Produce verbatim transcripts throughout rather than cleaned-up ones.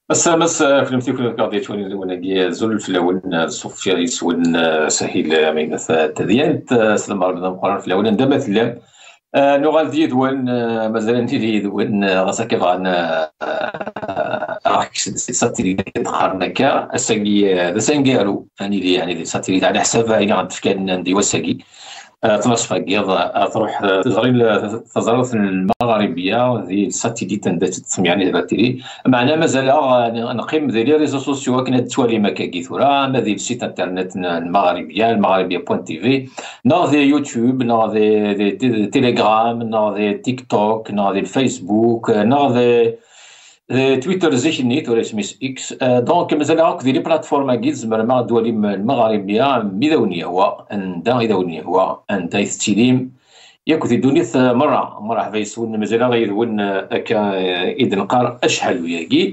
بس بس فيلم تيكون قضية وني وناقي زول في الأول سوفياليس ون سهيل مين تديانت سلام ربنا مقرن في الأول عندما تلام نغال ديد وين مازال ديد وين غاسا كيف غانا راك ساتيليت قارنا كا اساكي ذا سانكارو يعني دي يعني دي ساتيليت على حسابها اللي غتفكان ندي وساكي تنصف كيض تروح تزري تزري المغاربيه ذي الساتيليت عندها تسمع يعني دابا تيلي معنا مازال نقيم ذي لي ريزو سوسيو كنا توالي ما كاكي ثورا ما ذي السيت انترنت المغاربيه المغاربيه بوان تي في نو ذي يوتيوب نو ذي ذي تيليجرام نو ذي تيك توك نو ذي الفيسبوك نو ذي تويتر زيك نيت ولا سميس اكس دونك مازال هاك ذي لي بلاتفورم كيد زعما ما الدول المغاربيه ميداونيه هو اندا يداونيه هو اندا يستلم ياك ذي دونيث مره مره فيسون مازال غيدون هكا اذن قار اشحال وياكي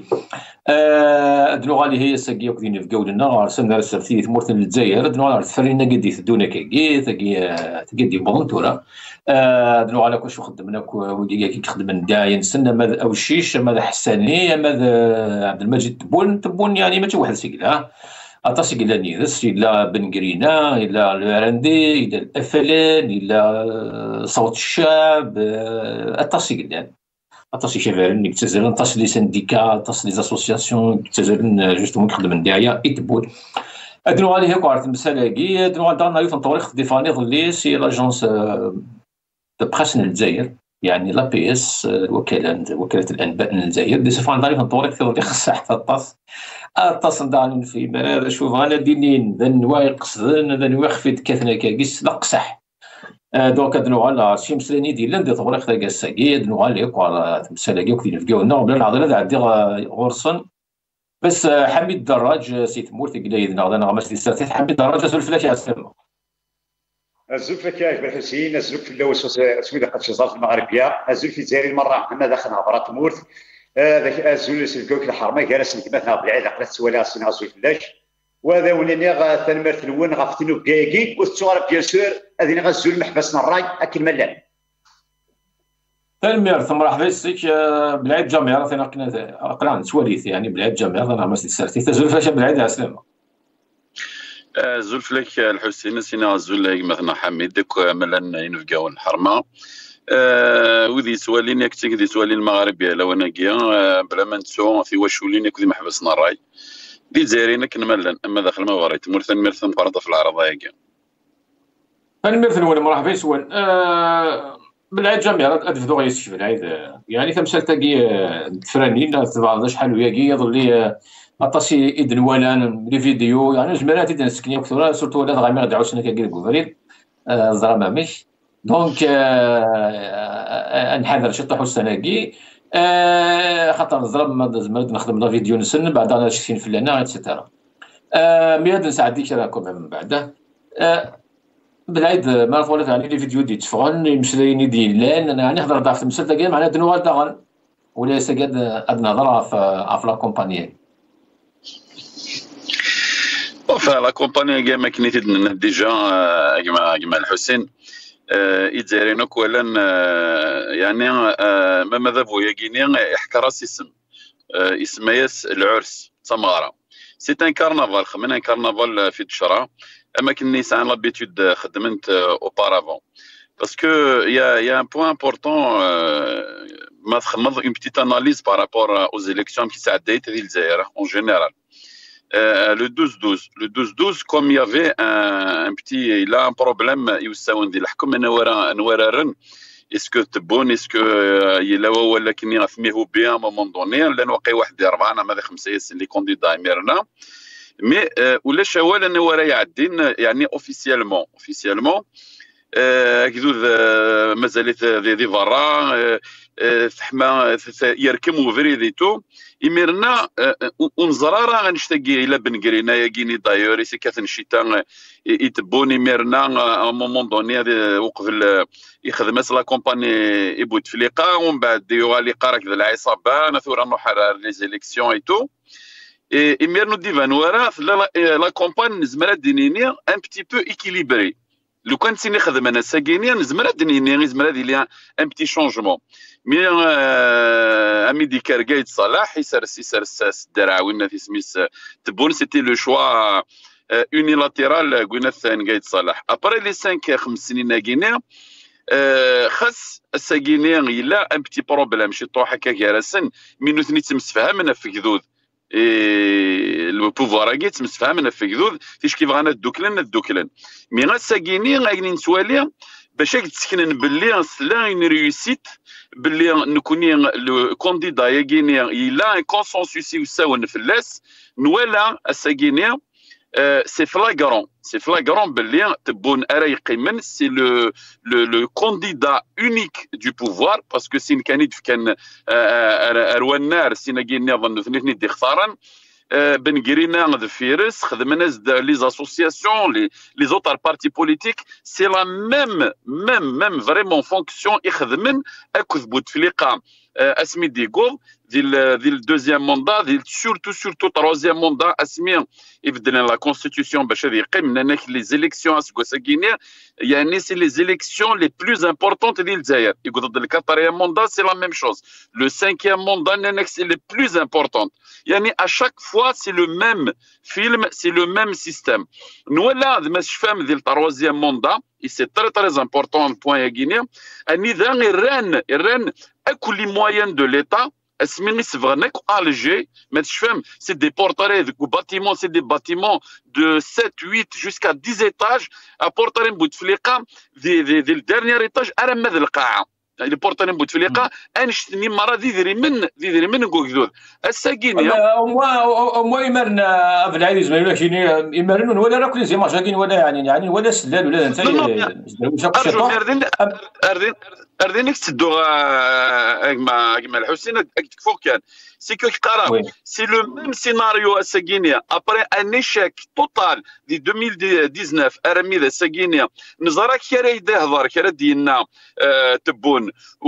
ادنو غالي هي ساكي ياك ذي نفقاو لنا رسمنا رسالتي ثمورت الجزائر ادنو غالي تفرينا قد يثدونا كاكي تاكي تقدي بونتورا دلو على كوش خدمنا كي خدمنا داعي نسنا ماذا او الشيش ماذا حساني ماذا عبد المجيد تبون تبون يعني ما واحد سيكلا عطاس إلى نيرس إلى بن قرينة إلى العرندي إلى الأفلان إلى صوت الشعب عطاس إلى عطاس شافرن يكتزرن عطاس لي سنديكا عطاس لي زاسوسياسيون يكتزرن جوستومون كيخدمن داعية إتبون أدنو عليه هاك عرفت مسالاكي أدنو على دارنا يوثن طوريق ديفاني ظلي سي لاجونس دو بريس الجزائر يعني لا بي اس وكالة وكالة الأنباء الجزائر دي سفان داري طوريق ثوري خصها حتى الطاس الطاس دارين في مراد شوف أنا دينين ذا نواي قصدن ذا نواي خفيت كاثنا كاكيس لا قصح دونك أدنو على شي مسلاني ديال دي طوريق ثا كاساكي أدنو على ياك على مسالاكي وكي نفقاونا وبلا العضلة ذا عدي غورسن بس حميد الدراج سي تمور تقلايدنا غدا غمس دي ساتيت حميد الدراج سولف لك يا سلام الزلفة كايف بالحسين الزلف اللي سويدا قد شزار المغربية الزلف في الجزائر المرة أما داخل هضرات مورت ذاك الزول سلكوك الحرمة كالا كما بالعيد عقلت سوالها سنة زوج فلاش وهذا ولاني غا تنمرت الون غافتنو كاكي والصور بيان سور هذه غا الزول محبسنا الراي أكل ملان تنمير ثم راح فيسك بالعيد جامعة ثنا قنا قران سواليث يعني بالعيد جامعة ثنا مسجد سارتي تزول فاش بالعيد يا سلامة زلفلك الحسين سينا زول مثلا حميد ديك ملان ينفقاو الحرمه وذي سوالين يكتيك ذي سوالين المغاربيه لو انا كيا بلا ما نتسو في واشولين يكذي محبسنا الراي دي زايرين كن ملان اما داخل المغرب مرثن مرثن قرطه في العرض هيك انا مرثن ولا مرحبا يسوان بالعيد جامعة ادفدو غيسكف بالعيد يعني تمثال تاكي تفرانين تبع شحال وياكي يظل عطاسي إذن ولان لي فيديو يعني جمالات إذن سكني كثورة سورتو ولاد غامي دعو سنة كاكي الكوفريد زرا ماميش دونك نحذر شي طيحو السناكي خاطر نزرب ما زمرت نخدم لا فيديو نسن بعد انا شفتين فلانا ايتترا مياد نساعد ديك راكم من بعد بالعيد ما طولت يعني لي فيديو دي تفغن يمشليني ديال لان انا يعني نهضر ضعف المسل تاكي معناها دنوال داغن ولا ساكاد ادنا هضره في لا كومباني enfin la compagnie كما كنيت ديجا كما كما الحسين يتزارينو كولا يعني ما ماذا بو يقيني يحكى راس اسم اسم ياس العرس تمغاره سي ان كارنفال خمنا كارنفال في تشرا اما كني سان لابيتود خدمت اوبارافون باسكو يا يا ان بوين امبورطون ما تخمض اون بتيت اناليز بارابور aux élections qui s'addaient ديال الجزائر en général. Euh, le douze douze, le douze douze, comme il y avait un, un petit, il a un problème, est-ce que c'est bon, est-ce que il y a là qui n'y a pas bien à un moment donné, là nous avons واحد أربعة ما خمسة les candidats américains, mais ولا شوال أنه ورا يعدين يعني officiellement, officiellement, كذوذ مازالت ذي برا ثحما يركموا فريديتو يمرنا ونزرارا غنشتاقي الى بن قرينا ياكيني دايوري سي كاثن الشتاء يتبوني ميرنا ا مومون دوني وقف يخدم لا كومباني يبوت فليقا ومن بعد يغالي قارك ذا العصابه نثورا نحرر لي زيليكسيون اي تو يمرنو ديفان ورا لا كومباني زمرا دينيني ان بتي بو ايكيليبري لو كان سيني خدم انا ساكيني نزمر دني نزمر هذه لي ان بتي شونجمون مي امي دي كاركايد صلاح يسرس يسرس الدراوي في سميس تبون سيتي لو شوا يونيلاتيرال قلنا نقايد صلاح ابري لي خمسة خمس سنين ناقينا خاص الساكيني الا ان بتي بروبليم شي طوح هكا كراسن مينو ثني تمسفهمنا في كذوذ لو بوفوار كي تمسفهمنا في كذوذ فاش كيف غانا دوكلن الدوكلن مي غا ساكيني غادي نسوالي باش تسكنن باللي سلا اون ريوسيت باللي نكوني لو كونديدا ياكيني الا ان كونسونسوس يساون فلاس نوالا الساكيني سي فلاغرون سي فلاغرون باللي تبون ارا يقيمن سي لو لو كونديدا اونيك دو بوفوار باسكو سين كانت كان اروان سينا كيني نظن ثني دي خسارن بن قرينا ذفيرس خدمنا لي زاسوسياسيون لي لي زوتر بارتي بوليتيك سي لا ميم ميم ميم فريمون فونكسيون يخدمن اكوذ بوتفليقه اسمي ديغول ديال ديال دوزيام موندا ديال سورتو سورتو تروزيام موندا اسمي يبدل لا كونستيتيوسيون باش هذه يقيم لنا لي زيليكسيون اسكو ساكيني يعني سي لي زيليكسيون لي بلوز امبورطونت ديال الجزائر يقول ضد الكاتريام موندا سي لا ميم شوز لو سانكيام موندا لنا سي لي بلوز امبورطونت يعني ا شاك فوا سي لو ميم فيلم سي لو ميم سيستيم نولا ماش فاهم ديال تروزيام موندا et c'est très très important le point ياكيني النظام الران الران اكل لي موين دو ليتا اسمي سفغنك الجي ما تشفهم سي دي بورتري دو باتيمون سي دي باتيمون دو سبعة ثمانية jusqu'à dix étages ابورترين بوتفليقه دي دي دي الديرنيير ايطاج ارا مد القاعه لي بورترين بوتفليقه انشتني مرة ذي ذري من ذي ذري من كوكذوذ الساكيني موا موا يمرن ابن العزيز ما يقولكش يمرن ولا راه كل زي ما ساكين ولا يعني يعني ولا سلال ولا انت اردين اردين اردينك تدو اجمع اجمع الحسين تكفو كان سي كو قرا سي لو ميم سيناريو الساكينيا ابري ان ايشيك توتال دي ألفين وتسعطاش ارمي ذا الساكينيا نزرك كرا يدهضر كرا ديالنا تبون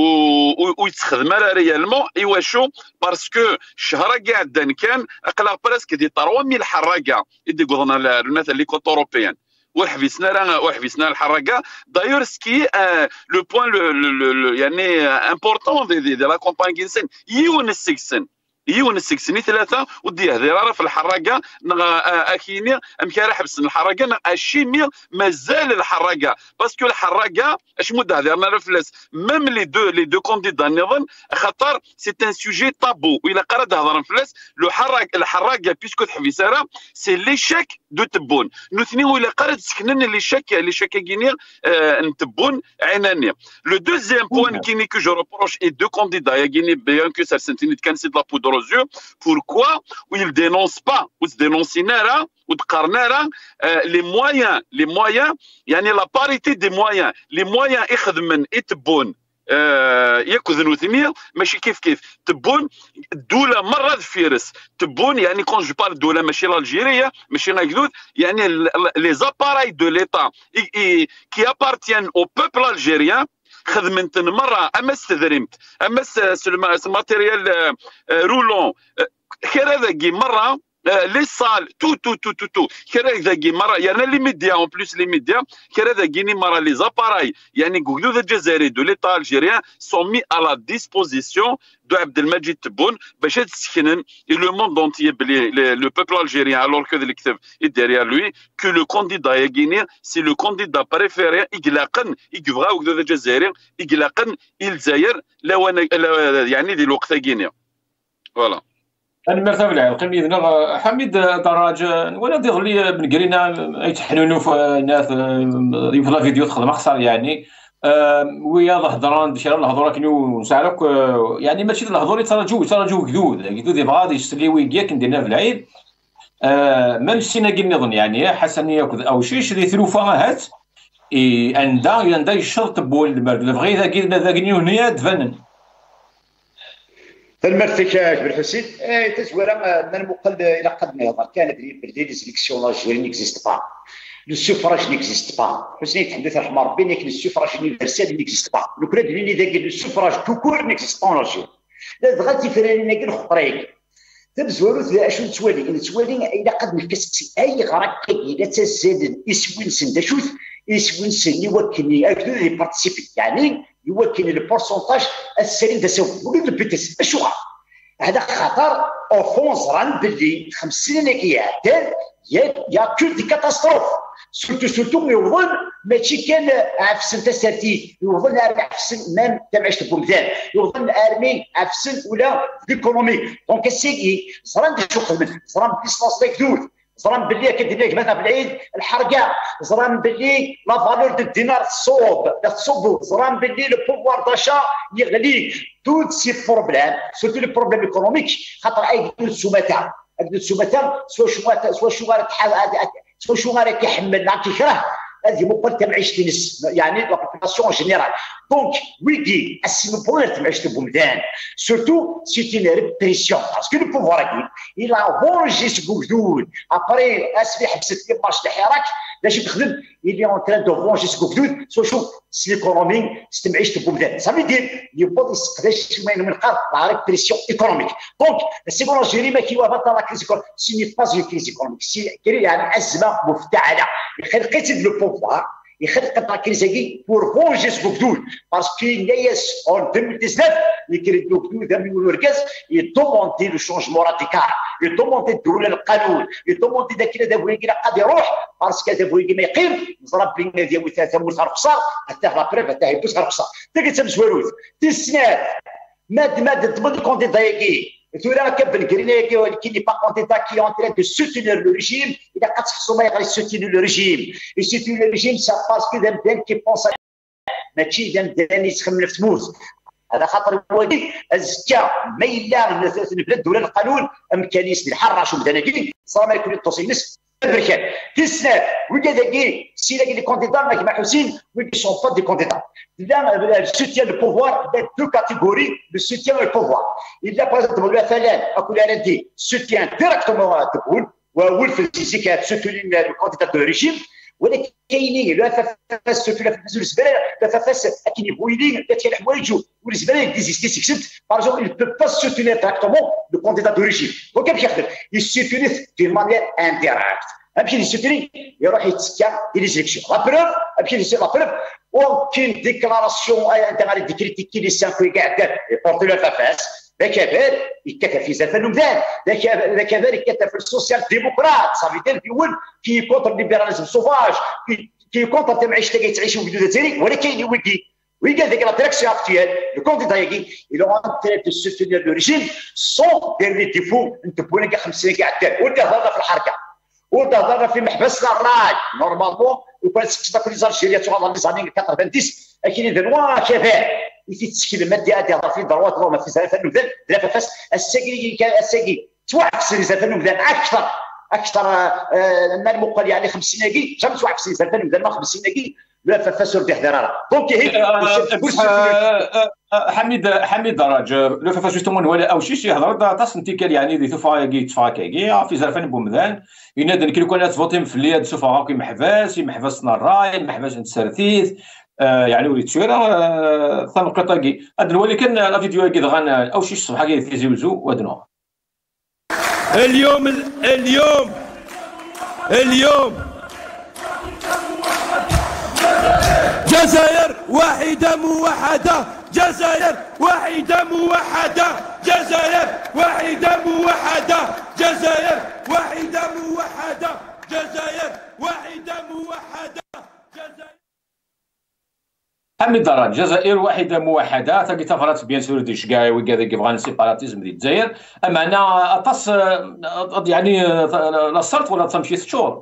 ويتخدم ريالمون ايواشو باسكو الشهر كاع دان كان اقلا براسك دي ثلاثة آلاف حراقه يدي قضنا الناس اللي كوت اوروبيان وحبسنا راه وحبسنا الحركه دايور سكي لو بوين يعني امبورطون دي دي لا كومباني كينسن يون السكسن يون السكسني ثلاثه ودي هذه في الحركه اكيني امكان حبس الحركه اشيمي مازال الحركه باسكو الحركه اش مود هذه انا فلاس ميم لي دو لي دو كونديدا نظن خاطر سي ان سوجي طابو ولا قرا هضر فلاس لو حرك الحركه بيسكو تحبس راه سي ليشيك دو تبون نثني ولا قرا سكنن ليشيك ليشيك كينير نتبون عناني لو دوزيام بوين كيني كو جو روبروش اي دو كونديدا يا كيني بيان كو سا سنتيني كان سي دو لا بودر aux yeux. Pourquoi ils ne dénoncent pas ou se dénoncent ou de carnera les moyens, les moyens, il y a la parité des moyens, les moyens يخدمن يتبون ياخذ ثمية ماشي كيف كيف تبون دولة مرة فيرس تبون يعني كون جو بار دولة ماشي الجيرية ماشي غاكذوذ يعني لي زاباراي دو ليتا كي ابارتيان او بوبل الجيريان خدمت مرة اما استدرمت اما الماتيريال رولون خير هذاكي مرة لي صال تو تو تو تو تو خير هذاكي مرة يعني لي ميديا اون بلوس لي ميديا خير هذاكي مرة لي زاباراي يعني قولوا الجزائري دو ليتا الجيريان سون مي على ديسبوزيسيون دو عبد المجيد تبون باش تسكنن لو موند اونتيي بلي لو بوبل الجيريان الور كو اللي كتب ديريير لوي كو لو كونديدا ياكيني سي لو كونديدا بريفيري يقلقن يبغاو كذا الجزائري يقلقن الجزائر لو يعني دي الوقت كينيا فوالا انا مرتبط العام قميدنا حميد دراج ولا دير لي بن قرينا يتحنونوا في الناس في لا فيديو تخدم خسر يعني ويا هضران شي راه الهضره كانوا نسالك يعني ماشي الهضور يتراجعوا يتراجعوا كذود كذود يبغى يشتري ويكيا كنديرنا في العيد ما مشينا كي نظن يعني حسن ياخذ او شي شري ثلوفه هات اي اندا اندا يشرط بول بغي ذا كي ذا كي هنا تفنن فالمرتكاك بالحسين اي تزويره من المقل الى قد نهضر كان ادري بلي لي سيليكسيون لاجوري نيكزيست با لو سوفراج نيكزيست با حسين يتحدث رحمه ربي لكن السوفراج يونيفرسال نيكزيست با لو كان دليل ذاك لو سوفراج تو كور نيكزيست با لاجوري لا دغاتي فراني كي الخطريك تبزورو ذا اشو تسوالي ان تسوالي الى قد نفكس اي غرق الى تزاد اسوين سند شوف يسوي يوكلني اكدو لي بارتيسيبي يعني يوكلني البورسونتاج السليم تاع سو ولو بيتيس شو هذا خطر او فون زران باللي خمس سنين كي يعدل يا كو دي كاتاستروف سورتو سورتو يوضن ماشي كان عفسن تسرتي يوضن عفسن مام تاع معيشه بومدان يوضن ارمي عفسن ولا ايكونوميك دونك السيدي زران شغل من زران بيسلاس تكدود زران باللي كدير لك مثلا بالعيد الحرقه زران باللي لا فالور دو الدينار تصوب تصوب زران باللي لو بوفوار داشا يغلي توت سي بروبليم سورتو لي بروبليم ايكونوميك خاطر اي سومتا هذا سومتا سوا شو سوا شو سوا شو غير كيحمل نعم كيكره هذه مقبل تاع معيشه الناس يعني لا بوبولاسيون جينيرال دونك ويدي السيمو بروبليم تاع معيشه بومدان سورتو سيتي لا ريبريسيون باسكو لو بوفوار كي الى فونجي سكوفدود ابري اسمي حبست لي مارش الحراك باش تخدم il est en train de venger ce que سو شوف l'économie c'est معيشه بومدان صافي دير يبغى يستقدر شويه من القرض لا ريبريسيون ايكونوميك دونك السيكون الجيري ما كيوافق لا كريز ايكونوميك سي ني با كريز ايكونوميك سي يعني ازمه مفتعله يخلق لو بوفوار يخلق لا كريز كي بور فونجي سو كدود باسكو نايس اون ألفين وتسعطاش يكري لو كدود من الوركاز يدوموندي لو شونجمون راديكال يدوموندي الدوله القانون يدوموندي داك اللي دابا كي قاد يروح باسكو دابا ما يقيم نضرب بين ديال ثلاثه موت غرقصار حتى لا بريف حتى يبوس غرقصار تلقى تمسولوت تسنات ماد ماد تبغي الكونديدا ياكي تورا كبن كرينا كي ني با كونديدا كي اون ترين دو سوتينير لو ريجيم اذا قد تحسوا ما يغري سوتينير لو ريجيم يسوتينير لو ريجيم سا باسكو دام دام كي بونس ماشي دام دام يسخن في تموت هذا خاطر الوالدين الزكاه ميلا البلاد الدوله القانون امكانيات الحراش ومدنيين صرا ما يكون التوصيل نص بركان تسنات وكذا كي سي لي كونديدا ما كيما حسين وي سون با دي كونديدا لا le soutien du pouvoir il y a deux catégories le soutien et le pouvoir il y a par exemple مثلا اقول انا دي soutien directement تقول وولف الفيزيك soutien le candidat de régime ولكن كاينين لو فاس سوتو لا فاس الزباله لا فاس كاين بويلين كاين الحوايج والزباله ديزيستي سيكسنت باغ اكزومبل il peut pas soutenir directement le candidat de régime دونك كيفاش يخدم يسوتوني دي مانيير انديريكت امشي يسوتوني يروح يتسكى دي لي سيليكسيون لا بروف امشي يسوي لا بروف وكاين ديكلاراسيون انت غادي ديكريتيكي لي سانكو كاع دار يبورتي لو فاس ذاك بال يكتب في زلفه النمذان ذاك بال يكتب في السوسيال ديموقراط صافي دير ديول كي كونتر ليبراليزم سوفاج كي كونتر تاع معيشتك تعيش في بلاد تاعي ولكن ويكي ويكي هذيك لا ديريكسيون اكتيال لو كونديدا يكي الى اون تري دو سوتينير لو ريجيم سون دير لي ديفو نتبونا كاع خمس سنين كاع دار ودا هضر في الحركه ودا هضر في محبس الراج نورمالمون وكان سكت لي زالجيريا تاع لي زاني تسعين كاين دي لوا كفاء في تشكيل المادة هذه في ضروات روما في زلفه النمذان لا فاس الساقي كان الساقي توعكس زلفه النمذان اكثر اكثر ما المقال يعني خمس سنين جا توعكس زلفه النمذان ما خمس سنين لا فاس ردي حضاره دونك هيك حميد حميد دراج لو فاس جوستومون ولا او شي شي هضره تاع سنتيكال يعني دي تفاكي تفاكي في زلفه بومدان ينادن كي كان تفوتيم في اليد سوفا كي محباس محباس الراي محباس السرثيث آه يعني وليت شويه آه ثم قطاقي هذا ولكن لا فيديو كي دغان او شي صباح كي تيزيوزو ودنو اليوم اليوم اليوم جزائر واحده موحده جزائر واحده موحده جزائر واحده موحده جزائر واحده موحده جزائر واحده موحده جزائر حميد دراج جزائر واحده موحده تاكي تفرات بيان سور دي شكاي وكذا كيبغى السيباراتيزم ديال الجزائر اما انا اطس يعني لا صرت ولا تمشي ست شهور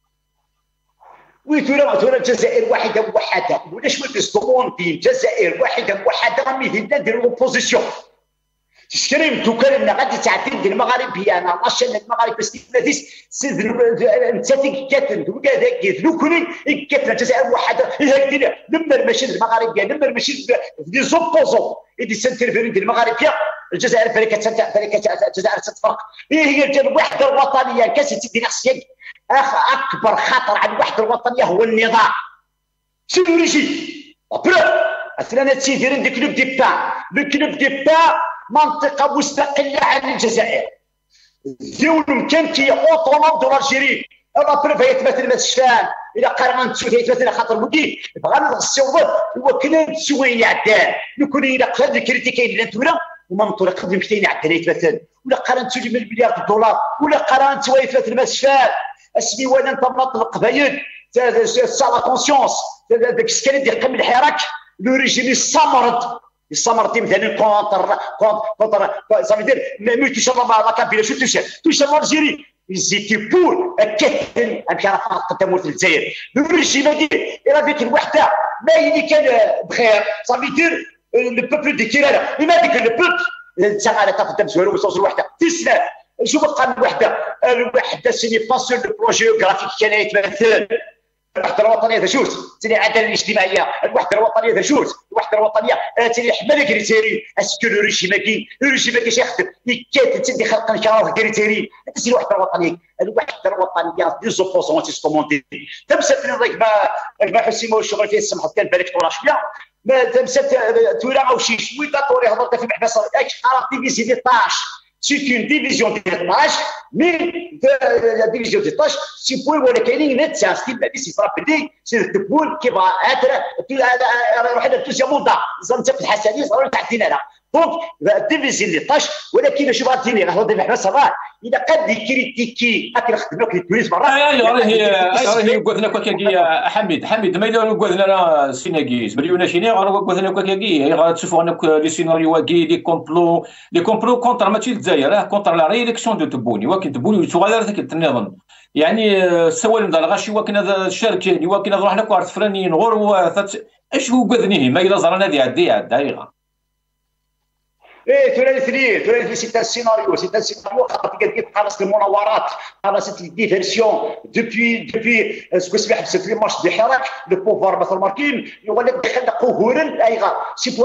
وي تورا تورا الجزائر واحده موحده ولاش ما كيصدمون الجزائر واحده موحده راه ميدنا نديروا اوبوزيسيون تشكريم توكل ان غادي تعدل ديال المغاربيه انا لاشين المغرب استفاديس سيد نتاتي كاتن وكذا كيدلو كوني كاتن الجزائر موحده هكذا لما المشي المغاربيه لما المشي دي زوبوزون دي سانترفيري ديال المغاربيه الجزائر فريق الجزائر تتفرق هي الوحده الوطنيه كاسيتي دي نفسيك اكبر خطر على الوحده الوطنيه هو النظام شنو ريجي بروف اصلا تيديرين دي كلوب دي با لو كلوب دي با منطقه مستقله عن الجزائر ديولهم كان كي اوتونوم دو الجيري لا بريف يتمثل ما تشفان الى قررنا نتسوي يتمثل خاطر ودي بغا نغسيوض هو كنا نتسوي يعدان نكون الى قد كريتيكاين لانتولا وما نطول قد مكتين عدان يتمثل ولا قررنا نتسوي من مليار دولار ولا قررنا نتسوي يتمثل ما تشفان اسمي وانا انت منطلق باين سا لا كونسيونس داك السكان اللي يقيم الحراك لو ريجيم يستمرد يستمرد مثلا كونتر كونتر صافي دير مي توشا لا كابيلا شو توشا توشا الجيري زيتي بور كثر امشي راه قدامو في الجزائر لو ريجيم هادي راه ديك الوحده ما اللي كان بخير صافي دير لو بوبل دي كيرالا لما ديك لو بوبل تاع تقدم زويرو وصوص الوحده تسنى شوف بقى الوحده الوحده سيني باسور دو بروجي جرافيك كان يتمثل الوحده الوطنيه ذا شوت تاني العداله الاجتماعيه الوحده الوطنيه ذا شوت الوحده الوطنيه تاني حمله كريتيري اسكو لو ريجيم كاين لو ريجيم كاش يخدم كات تدي خلق نشاره كريتيري تسي الوحده الوطنيه الوحده الوطنيه دي زوبوزون تيستومونتي تمسك لك ما ما حسيمو الشغل فيه السمح كان بالك طول شويه ما تمسك تورا او شي شويه طوري هضرت في محبس اكس ديفيزي دي طاش C'est une division des tâches, mais de la division des tâches, si vous voulez que c'est un style, c'est frappé, c'est le pool qui va être le deuxième mandat. Ils ont fait le Hassani, ils ont fait le Donc, diviser les tâches, ولكن شو بعطيني راح نوضح بحال صباح إذا قد يكريتيكي أكل خدمك للتونس مرة. أي راهي راهي قلنا كوكاكي حميد حميد ما يديروا قلنا سيناكيس بريونا شيني غير قلنا كوكاكي غير تشوفوا أنك لي سيناريو كي لي كومبلو لي كومبلو كونتر ماشي الجزائر كونتر لا ريليكسيون دو تبوني ولكن تبوني صغير ذاك النظام يعني سوالم دار غاشي ولكن هذا الشركين ولكن هذا روحنا كوارت فرانيين غور اش هو قذنيه ما إلا زرنا هذه عدي عدي ايه ثلاثي ثلاثي سي ان سيناريو سي ان سيناريو خاطر كي تخلص المناورات خلصت ديفيرسيون دوبوي دوبوي سكو سمح بسيت لي مارش دي حراك لو بوفوار مثلا ماركين يولي دخل قهورا ايغا سي بور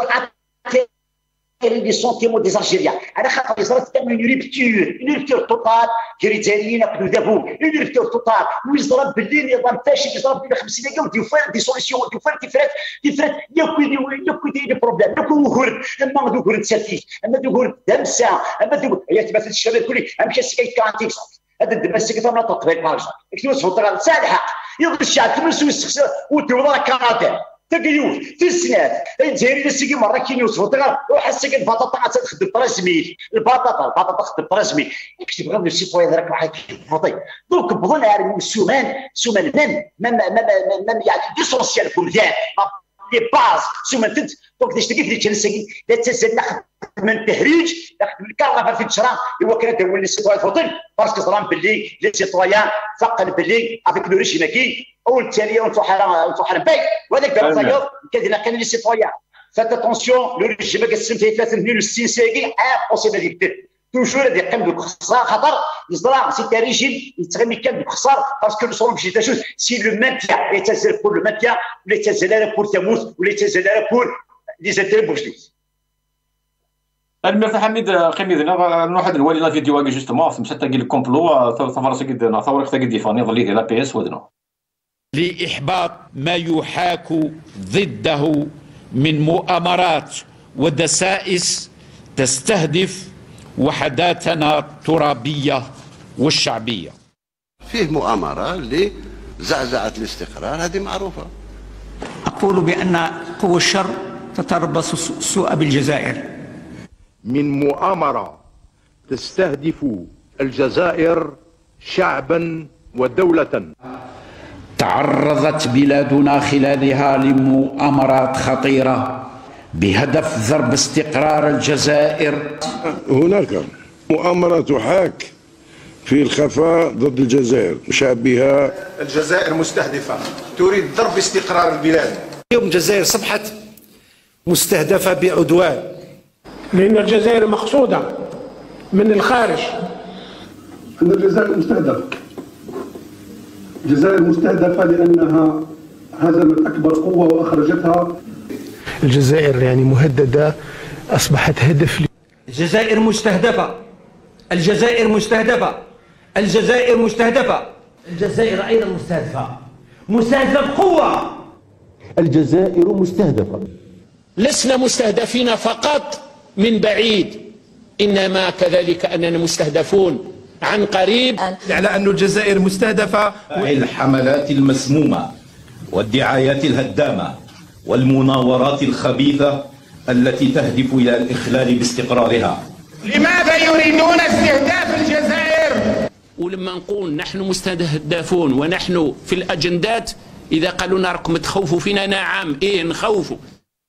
des sentiments des Algériens. أنا خاطر صارت تعمل une rupture, une rupture totale كريتيريين يقولوا دابو une rupture totale ويضرب بالليل نظام فاشل يضرب بين خمسين دقيقة ويفرد دي سوليسيون ويفرد ديفرات ديفرات يكوي يكوي دي بروبليم يكوي وهرد أما دوك هرد سالفيك أما دوك هرد دمسة أما دوك هي تمثل الشباب كلي أمشي سكيت كارانتيك هذا الدمسك ثم نطلق بين بارجا كيفاش تفوت ساعة الحق يضرب الشعب تمس ويستخسر وتوضع كاراتيه تقيوت تسنات الجزائري السيكي مره كاين يوصفوا تغير وحسك البطاطا تخدم برسمي البطاطا البطاطا تخدم برسمي كتب غير السيبوي هذاك واحد فوطي دونك بغون عارف السومان سومان ميم ميم ميم يعني ديسونسيال كومدان لي باز سومان تنت دونك داش تلقيت لي تشنسكي لا تنسى ناخذ من التهريج ناخذ من الكرافه في التشرا هو كان داول لي سيبوي فوطي باسكو صرام باللي لي سيتويان فقن باللي افيك لو ريجيم كي او التاليه ونفحر ونفحر باي وهذاك دابا كاين كان لي سيتويان فات اتونسيون لو ريجيم قسم فيه ثلاثة مليون وستين امبوسيبل يكتب توجور هذا يقيم بالخساره خاطر يصدر سي ريجيم يتغني كان بالخساره باسكو لو سون بجي تاشوز سي لو مانتيان يتزال بور لو مانتيان ولا يتزال بور تموت ولا يتزال بور لي زانتيري بوجديد. المرتاح حميد قميد نروح هذا الوالي لا فيديو واقي جوستومون في مسات تاقي الكومبلو ثورة قد ثورة تاقي ديفاني ظلي لا بي اس ودنا لإحباط ما يحاك ضده من مؤامرات ودسائس تستهدف وحداتنا الترابية والشعبية. فيه مؤامرة لزعزعة الاستقرار هذه معروفة. أقول بأن قوى الشر تتربص السوء بالجزائر. من مؤامرة تستهدف الجزائر شعبا ودولة. تعرضت بلادنا خلالها لمؤامرات خطيرة بهدف ضرب استقرار الجزائر. هناك مؤامرة تحاك في الخفاء ضد الجزائر وشعبها. الجزائر مستهدفة تريد ضرب استقرار البلاد. اليوم الجزائر أصبحت مستهدفة بعدوان لأن الجزائر مقصودة من الخارج. أن الجزائر مستهدفة الجزائر مستهدفة لأنها هزمت أكبر قوة وأخرجتها. الجزائر يعني مهددة أصبحت هدف. الجزائر مستهدفة الجزائر مستهدفة الجزائر مستهدفة الجزائر أيضا مستهدفة مستهدفة بقوة. الجزائر مستهدفة. لسنا مستهدفين فقط من بعيد إنما كذلك أننا مستهدفون عن قريب على أن الجزائر مستهدفة. الحملات المسمومة والدعايات الهدامة والمناورات الخبيثة التي تهدف إلى الإخلال باستقرارها. لماذا يريدون استهداف الجزائر؟ ولما نقول نحن مستهدفون ونحن في الأجندات، إذا قالوا لنا راكم تخوفوا فينا، نعم إيه نخوفوا.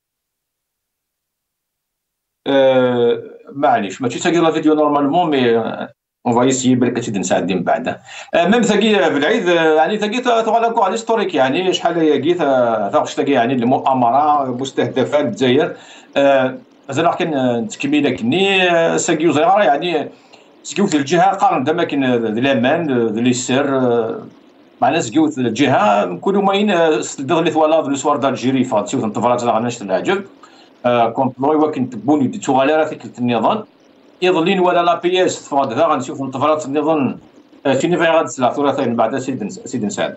أه معليش ماشي تاقي لا فيديو نورمالمون مي اون فا يسيي بالك تزيد نساعد من بعد. ميم ثقي بالعيد يعني ثقي تغلقوا على الهيستوريك، يعني شحال هي ثاقش ثقي يعني المؤامره مستهدفه الجزائر. مازال كان تكميله كني ثقي صغيره يعني سكيوت الجهه قارن دماكن الامان لي سير معنا سكيوت الجهه كل يومين دغلي ثوالاد السوار دالجيري فات سيوت انتفرات غنشت العجب كومبلوي وكن تبوني دي تغاليرا فيك النظام يظلين ولا لا بي اس تفرض ذا غنشوف انتفرات النظام فيني فاي غاد سلا ثلاثين بعد سيد سيد نسعد.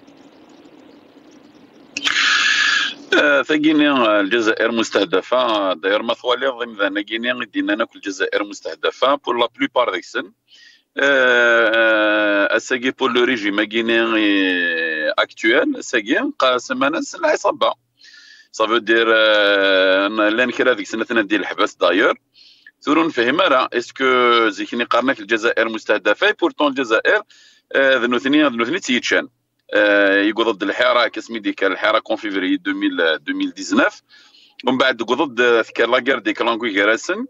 ثقيني الجزائر مستهدفه داير ما ثوالي ضمن ذا نقيني دينا ناكل الجزائر مستهدفه بور لا بلوبار ديكسن اساكي بور لو ريجيم كيني اكتويل اساكي قاسمنا العصابه صافي دير لان كرا ديك سنه ديال الحبس داير ثورون فهم راه اسكو زيكني قارنك الجزائر مستهدفه بورتون الجزائر ذنوثني ذنوثني تيتشان يقول ضد الحاره كاسمي ديك الحاره كون فيفري ألفين وتسعطاش ومن بعد ضد ذكر لاكار ديك لانكوي كراسن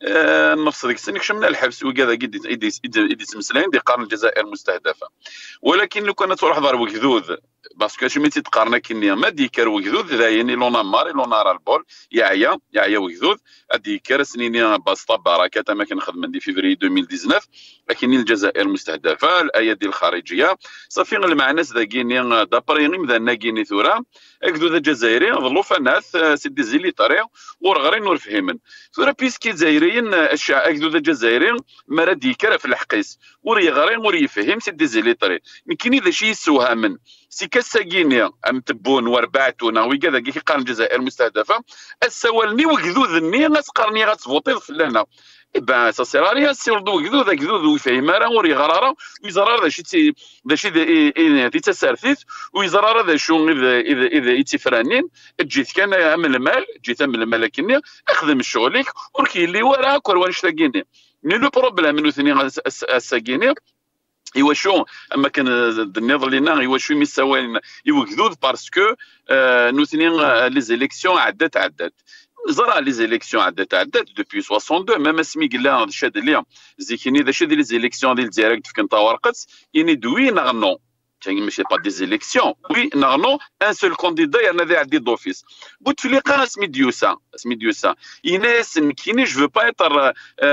نفس ديك السنه كشمنا الحبس وكذا قد يدي تمسلين دي قارن الجزائر مستهدفه. ولكن لو كانت تروح ضرب وكذوذ باسكو شمي تتقارن كني ما ديكر وكذوذ ذاين لونا ماري لونا راه البول يعيا يعيا وكذوذ ديكر سنين باسطا بركات ما كنخدم دي فيفري ألفين وتسعطاش لكن الجزائر مستهدفه الايادي الخارجيه صافي المعناس ذاكيني دابريغيم ذا ناكيني ثورا اكذوذ الجزائري ظلوا فناس سيدي زيلي طريق ورغرين ورفهمن ثورا بيسكي الجزائريين الشعب اكذوذ الجزائري ما ديكر في الحقيس وري غرين وري فهم سيدي زيلي طريق يمكن اذا شي يسوها من سي كاساكينيا ام تبون وربعتونا وكذا كي قارن الجزائر مستهدفه السوالني وكذوذني ناس قارني غتفوطي في لهنا با سا سير ريا سير دو كذوذ كذوذ ويفهم راه وري غراره ويزرار ذا شي ذا شي ذا تسارثيت ويزرار ذا شو اذا اذا اذا يتفرانين جيت كان من المال جيت من المال لكني اخدم شغلك وركي اللي ورا كروان شتاكيني مي لو بروبليم انه ثاني الساكيني ايوا شو اما كان النظر لنا ايوا شو ميساوين ايوا كذوذ باسكو نو ثاني لي زيليكسيون عدات عدات زرا لي زيليكسيون عدات عدات دوبي اثنين وستين ميم اسمي قال شاد ليا زيكيني ذا شاد لي زيليكسيون ديال ديريكت في كنتا ورقت يعني دوي نغنو ماشي با دي زيليكسيون وي نغنو ان سول كونديدا يعني ذا عدي دوفيس بوتفليقه اسمي ديوسا اسمي ديوسا يناس كيني جو با ايتر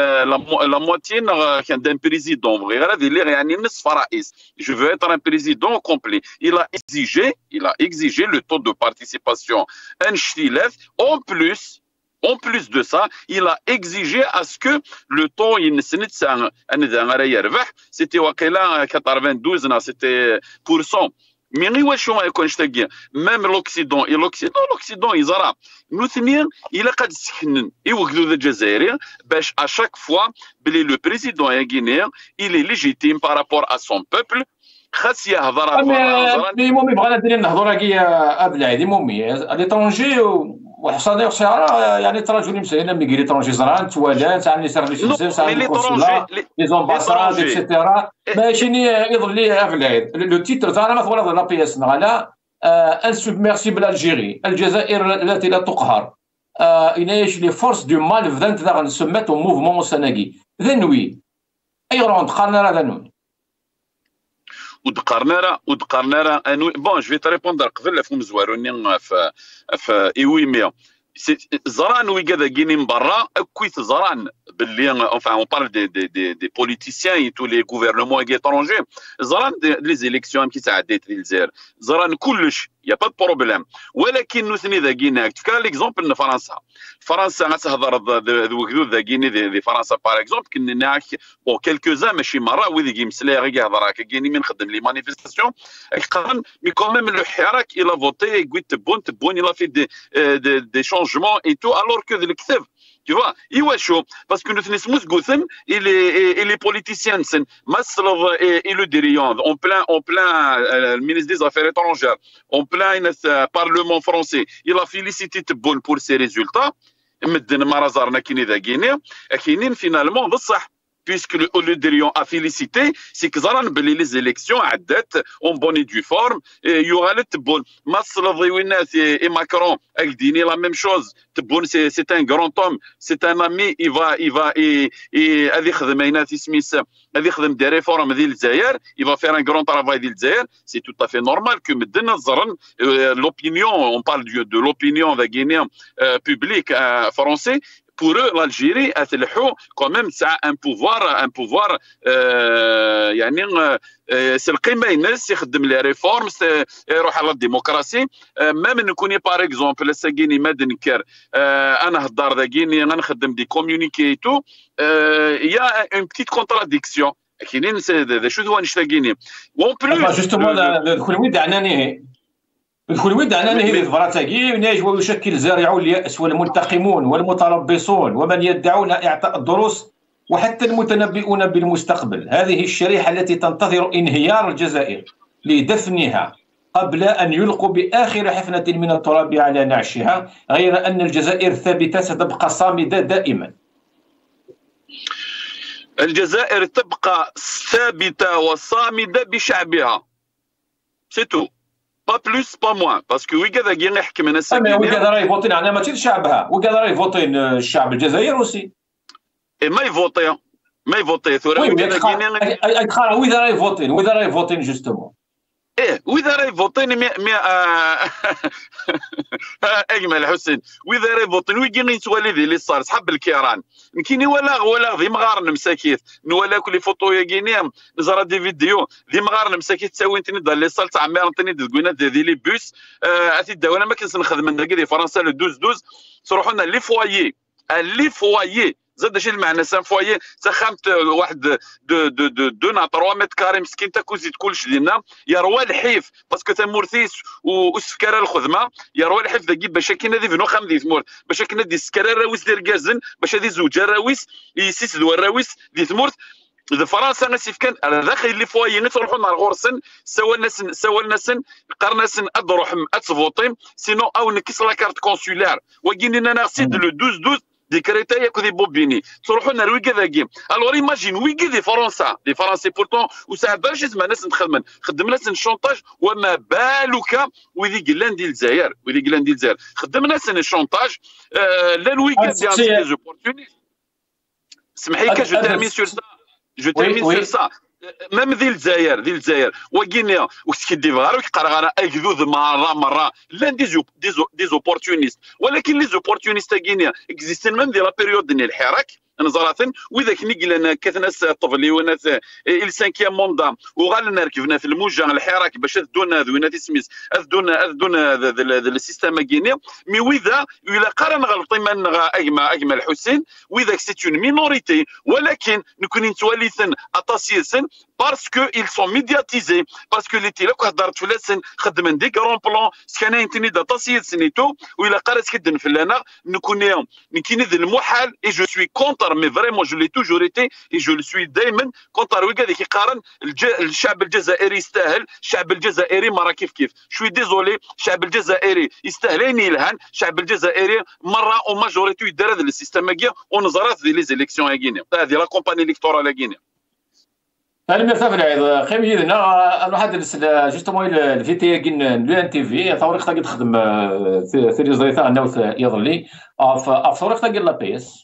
لا موتي كان دان بريزيدون غير هذه اللي يعني نصف رئيس جو فو ايتر ان بريزيدون كومبلي il a exigé il a exigé le taux de participation ان شتيلاث اون بلوس En plus de ça, il a exigé à ce que le taux c'était quatre-vingt-douze, c'était pour cent. Mais même l'Occident et l'Occident, l'Occident, ils ont nous il a قد سكنن يوجدوا الجزائري باش à chaque fois le président guinéen il est légitime par rapport à son peuple. خاص يهضر مي مومي بغينا ندير نهضروا كي ابن العيدي مومي ليترونجي وحصاني وخساره يعني تراجع مسينا مي ليترونجي زران توالات عن لي سيرفيس بزاف عن لي كونسولا لي زومباساد اكسيتيرا ماشي يظل لي ابن العيد لو تيتر تاعنا ما ثولا لا بي اس على ان سوبميرسيبل الجيري الجزائر التي لا تقهر ينايش لي فورس دو مال فدانت ذا نسماتو موفمون سناكي ذنوي اي روند قالنا راه ذنون ودقرنا ودقرنا انو بون جو في تريبوندر قبل فهم زواروني في في ايويميا زران وكذا كيني من برا اكويت زران باللي انفان اون بارل دي دي دي دي بوليتيسيان اي تو لي غوفرنمون ايترونجي زران لي زيليكسيون كي تعديت للجزائر زران كلش يا با بروبليم ولكن نثني ذا كيناك كان ليكزومبل فرنسا فرنسا غتهضر ذو ذا كيني دي فرنسا باغ اكزومبل كناك بون كيلكو زان ماشي مره وذي كيمسلا غير يهضر هكا كيني من خدم لي مانيفيستاسيون قرن مي كوميم لو حراك الى فوتي قلت بون تبون الى في دي دي شونجمون اي تو الور كو الكتاب Tu vois, Iwasho, parce que nous sommes tous et les et les politiciens, Maslow et le dirigeant, on plaint on plaint le ministre des Affaires étrangères, on plaint le Parlement français. Il a félicité Tebboune pour ses résultats. مدنا ما رزارنا كاين ذا غينيا كاينين فينالمون بصح puisque le, le dirigeant a félicité, c'est que les élections عدت en bonne et due forme. Il y aura le Tebboune. Et Macron, dit la même chose. Tebboune, c'est un grand homme, c'est un ami. Il va, il va, et il des réformes d'Algérie. Il va faire un grand travail d'Algérie. C'est tout à fait normal que l'opinion, on parle de l'opinion guinéenne publique français. Pour eux, l'Algérie a quand même ça un pouvoir, un pouvoir. Euh, يعني c'est le قيمة الناس يخدم les réformes, c'est يروح على الديمقراطية. même نكوني par exemple لساقيني ما دنكر أنا هدار ذاقيني أنا نخدم دي communiqué et tout. Il y a une petite contradiction. كاينين شو هو نشتاقيني. وان بلوس. justement كل ويد عناني. الكل ود أن هذه الفراتاكي ناجي ويشكل زارعو اليأس والمنتقمون والمتربصون ومن يدعون إعطاء الدروس وحتى المتنبئون بالمستقبل. هذه الشريحة التي تنتظر انهيار الجزائر لدفنها قبل أن يلقوا بآخر حفنة من التراب على نعشها، غير أن الجزائر ثابتة ستبقى صامدة دائما. الجزائر تبقى ثابتة وصامدة بشعبها. سيتو. Pas plus, pas moins, parce que ويقاد غير يحكم الناس. أما ويقاد راه يفوتين على ماشي شعبها، ويقاد راه يفوتين الشعب الجزائري روسي. إيه ما يفوتي، ما يفوتي ثورة. وي أكثر وإذا راه يفوتين، وإذا راه يفوتين جوستومون. إيه وإذا راه يفوتين مي مي أجمل حسين، وإذا راه يفوتين ويجي نسوالي ذي اللي صار صحاب الكيران، يمكن ولا ولا ذي مغار مساكيت، نولا كل فوتو يجيني نزرا دي فيديو ذي مغار مساكيت تساوي انتني دار لي صال تاع عمار انتني دزكوينا ذي لي بوس أتي الدولة ما كنت نخدم من هكا فرنسا لو دوز دوز تروحوا لنا لي فوايي لي فوايي زاد شي المعنى سان فوايي سخمت واحد دو دو دو دو نا تروا متر كاري مسكين تا كوزيت كلش ديالنا يروى الحيف باسكو تا مورثيس وسكره الخدمه يروى الحيف ذاكي باش كاين هذي فنو خام دي ثمور باش كاين هذي السكره راويس ديال كازن باش هذي زوج راويس يسيس دو راويس دي ثمورت فرنسا نسيف كان داخل اللي فوايي نتروحوا نهار غورسن سوا الناس سوا الناس قرناسن ادروح اتفوطي سينو او نكس لا كارت كونسولار وكاين انا سيد لو دوز دوز ديكريتا ياكو دي بوبيني تروحوا لنا ويكا ذاكي الور ايماجين ويكا دي فرنسا دي فرنسي بورتون وساعداش اسمها ناس نخدم خدم ناس الشونطاج وما بالك وذي قلان ديال الجزائر وذي قلان ديال الجزائر خدم ناس الشونطاج لا الويكا ديال لي زوبورتونيتي سمحي لي جو تيرمين سور سا جو تيرمين سور سا ميم ذي الجزائر ذي الجزائر وكينيا وكتدي فغار وكيقرا غانا اكذوذ مره مره لا دي زو دي زو دي زوبورتونيست ولكن لي زوبورتونيست كينيا اكزيستين ميم ديال لا بيريود ديال الحراك نزراتن واذا كني قلنا كثناس طفلي وناس ال سانكيام موندا وغالنا ركبنا في الموجه الحراك باش ذونا ذونا تسميس ذونا ذونا السيستم كينيا مي واذا الا قرن غلطي من اجمع اجمل حسين واذا سيت اون مينوريتي ولكن نكون نتواليثن اتاسيسن باسكو ils sont médiatisés باسكو اللي تي لك هضرت فلاسن خدمن دي كرون بلون سكان انتني داتا سيتو ولا قرات كدن فلانا نكون نكين ذا المحال اي جو سوي كونتر مي فريمون جو لي توجور ايتي اي جو لو سوي دائما كونتر ويكا ذيك يقارن الشعب الجزائري يستاهل الشعب الجزائري مرة كيف كيف شوي ديزولي الشعب الجزائري يستاهل يلهان الشعب الجزائري مرة او ماجوريتو يدار هذا السيستم هكا ونظرات ذي لي زيليكسيون غينيا هذه لا كومباني الكتورال غينيا أنا مثلا العيد خيم يدنا أنا واحد جوستومون الفيتي كين لو ان تي في ثوريق تاقي تخدم في ريزايتا ناوث يظلي في ثوريق تاقي لا بيس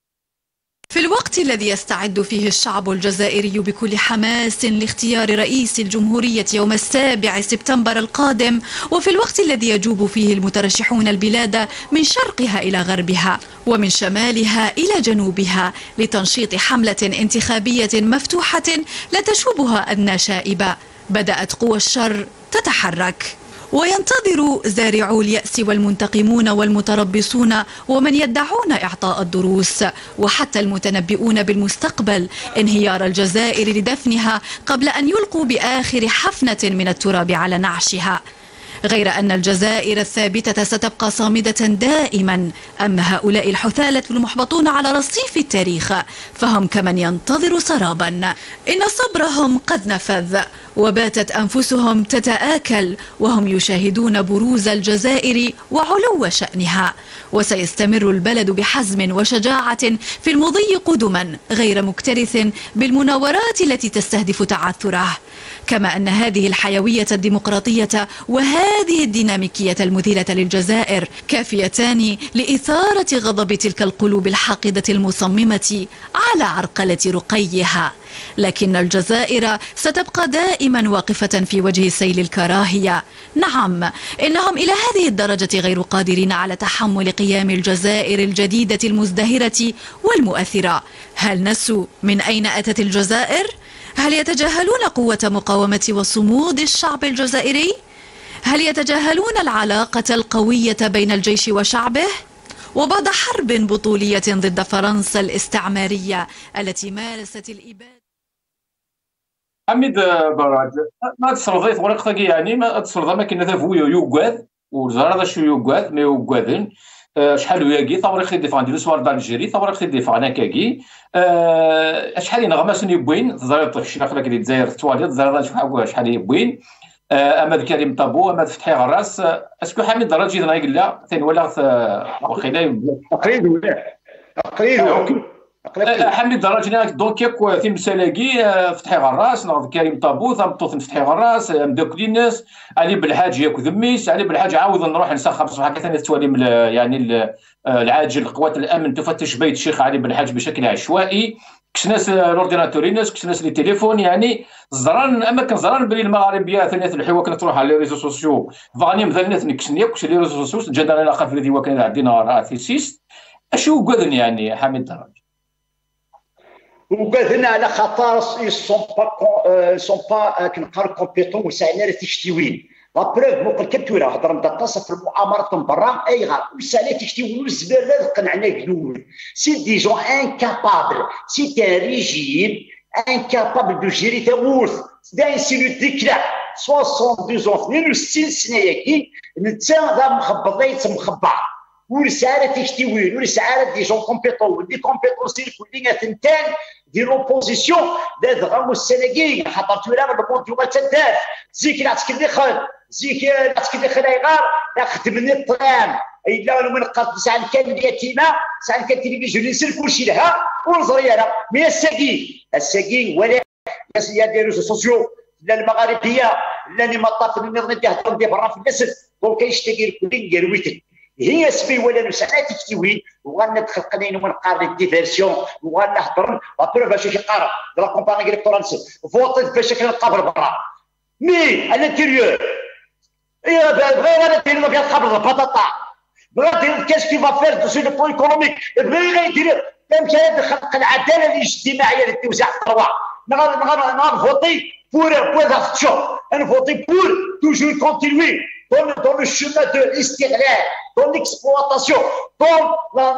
في الوقت الذي يستعد فيه الشعب الجزائري بكل حماس لاختيار رئيس الجمهورية يوم السابع سبتمبر القادم وفي الوقت الذي يجوب فيه المترشحون البلاد من شرقها إلى غربها ومن شمالها إلى جنوبها لتنشيط حملة انتخابية مفتوحة لا تشوبها أدنى شائبة بدأت قوى الشر تتحرك وينتظر زارعو اليأس والمنتقمون والمتربصون ومن يدعون إعطاء الدروس وحتى المتنبئون بالمستقبل انهيار الجزائر لدفنها قبل أن يلقوا بآخر حفنة من التراب على نعشها. غير أن الجزائر الثابتة ستبقى صامدة دائما. أما هؤلاء الحثالة المحبطون على رصيف التاريخ فهم كمن ينتظر سرابا، إن صبرهم قد نفذ وباتت أنفسهم تتآكل وهم يشاهدون بروز الجزائر وعلو شأنها. وسيستمر البلد بحزم وشجاعة في المضي قدما غير مكترث بالمناورات التي تستهدف تعثره. كما أن هذه الحيوية الديمقراطية وهذه الديناميكية المذهلة للجزائر كافيتان لإثارة غضب تلك القلوب الحاقدة المصممة على عرقلة رقيها. لكن الجزائر ستبقى دائما واقفة في وجه سيل الكراهية. نعم، إنهم إلى هذه الدرجة غير قادرين على تحمل قيام الجزائر الجديدة المزدهرة والمؤثرة. هل نسوا من أين أتت الجزائر؟ هل يتجاهلون قوة مقاومة وصمود الشعب الجزائري؟ هل يتجاهلون العلاقة القوية بين الجيش وشعبه؟ وبعد حرب بطولية ضد فرنسا الاستعمارية التي مارست الإبادة. حميد براج ما تصرفي طريقتك يعني ما تصرف ما كنا تفو يوغاد وزار شو يوغاد ما يوغادن شحال وياكي طوريق الدفاع ديال سوار دالجيري طوريق الدفاع انا كاكي شحال ينغمسني بوين زار طفش داخل كدير الجزائر تواليت زار شحال يبوين اما كريم طابو اما فتحي غراس اسكو حميد دراج جينا لا ثاني ولا واخيلا تقريد ولا تقريد حميد دراجنا دونك ياك في مسالاكي فتحي غراس ناض كريم طابو ثابطوث فتحي غراس مداك الناس علي بالحاج ياك ذميس علي بالحاج عاود نروح نسخر بصح ثاني توالي يعني العاجل قوات الامن تفتش بيت الشيخ علي بالحاج بشكل عشوائي كشناس الاورديناتوريناس كشناس لي تليفون يعني زران اما كان زران بلي المغاربيه ثانيه الحوا كانت تروح على لي ريزو سوسيو فاني مثلا نكشني كش لي ريزو سوسيو جدنا لا خاف الذي وكان عندنا راسيسيست اشو قدن يعني حميد دراج وقالنا على خطر سون با سون با كنقرا كومبيتون وسعنا راه تشتيوين لا بروف موقع الكابتوره هضر متصل في المؤامرات من برا اي غار وسعنا تشتيوين والزباله قنعنا قلول سي دي جون انكابابل سي ان ريجيم انكابابل دو جيري تمورث دا سي لو ديكلا اثنين وستين سنه سنه ياكي نتا دا مخبط مخبع ورسالة تشتيوين ورسالة دي جون كومبيتون دي كومبيتونسي كلنا ثنتان دي لوبوزيسيون داد غامو السناكي حضرتو لها بالبون ديما تداف زيك لا تكدخل زيك لا تكدخل غار لا خدمني الطعام الا من قصد ساعه كان اليتيمه ساعه كان تلفزيون نسل كلشي لها ونزري انا مي الساكي الساكي ولا يا دي ريزو سوسيو لا المغاربيه لا اللي مطاف النظام ديال دي برا في النسل دونك يشتكي الكل يرويتك هي سبي ولا نسعى تكتوين وغندخل قنين ونقارن الديفيرسيون وغنهضر ابروف باش يقرا لا كومباني الكترونسي فوطيت باش كنقابل برا مي على الانتيريور يا بغي انا ندير لك القبر البطاطا بغا ندير كاش كي فا فير سو لو بوين ايكونوميك بغي غيدير فهمتي هذا خلق العداله الاجتماعيه اللي توزع الثروه نغفوطي بور بور داكشن نفوطي بور توجور كونتينوي dans le, dans le chemin de l'istiglal, dans l'exploitation, dans la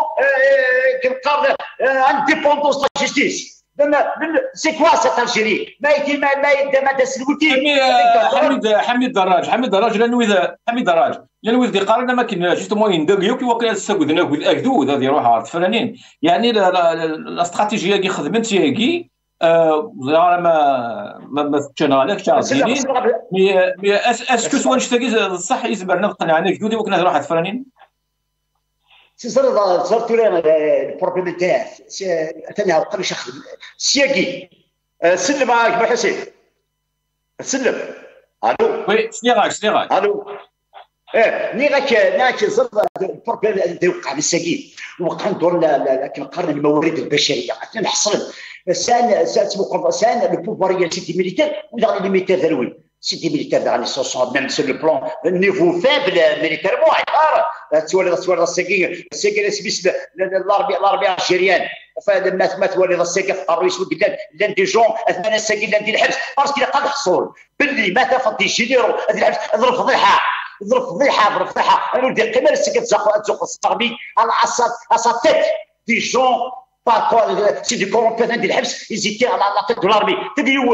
non-indépendance euh, euh, de la justice. C'est quoi cette Algérie؟ ما يدي ما ما يدي ما تسلوتي. حميد حميد دراج حميد دراج لانه اذا حميد دراج لانه اذا قارنا ما كاين جوستومون يندقيو كي وكان سكودنا كود اكدود هذه يروح عرض فلانين يعني الاستراتيجيه اللي خدمت هي زعما ما ما ما تشنالك تاع زينين مي مي اسكو سوان شتاكي صح يزبرنا قنعنا كدودي وكنا نروح الفلانين سي صرت صرت لنا البروبليم تاع ثاني قبل شخص سياكي سلم معاك بحسين سلم الو وي شنو راك شنو راك الو اه ني راك ناك صرت البروبليم اللي وقع بالساكين وقع ندور كنقارن الموارد البشريه نحصل سان سان سان لو بوفوار سيتي ميليتير ولا لي ميليتير ذروي سيتي ميليتير يعني سوسون ميم سو لو بلان نيفو فابل ميليتيرمون عباره تولي تولي الساكين الساكين سبيس الاربي الاربي الجيريان فلما ما تولي الساكين في الرئيس وقدام لان دي جون اثناء الساكين لان دي الحبس باسكو قد حصول باللي ما تفضي يديروا هذه الحبس ضرب فضيحه ضرب فضيحه ضرب فضيحه انا ودي قيمه الساكين تزوق الصربي على اسا تيت دي جون سي دي كورون ديال الحبس يزيتي على لا تيت دو لارمي تدي يوف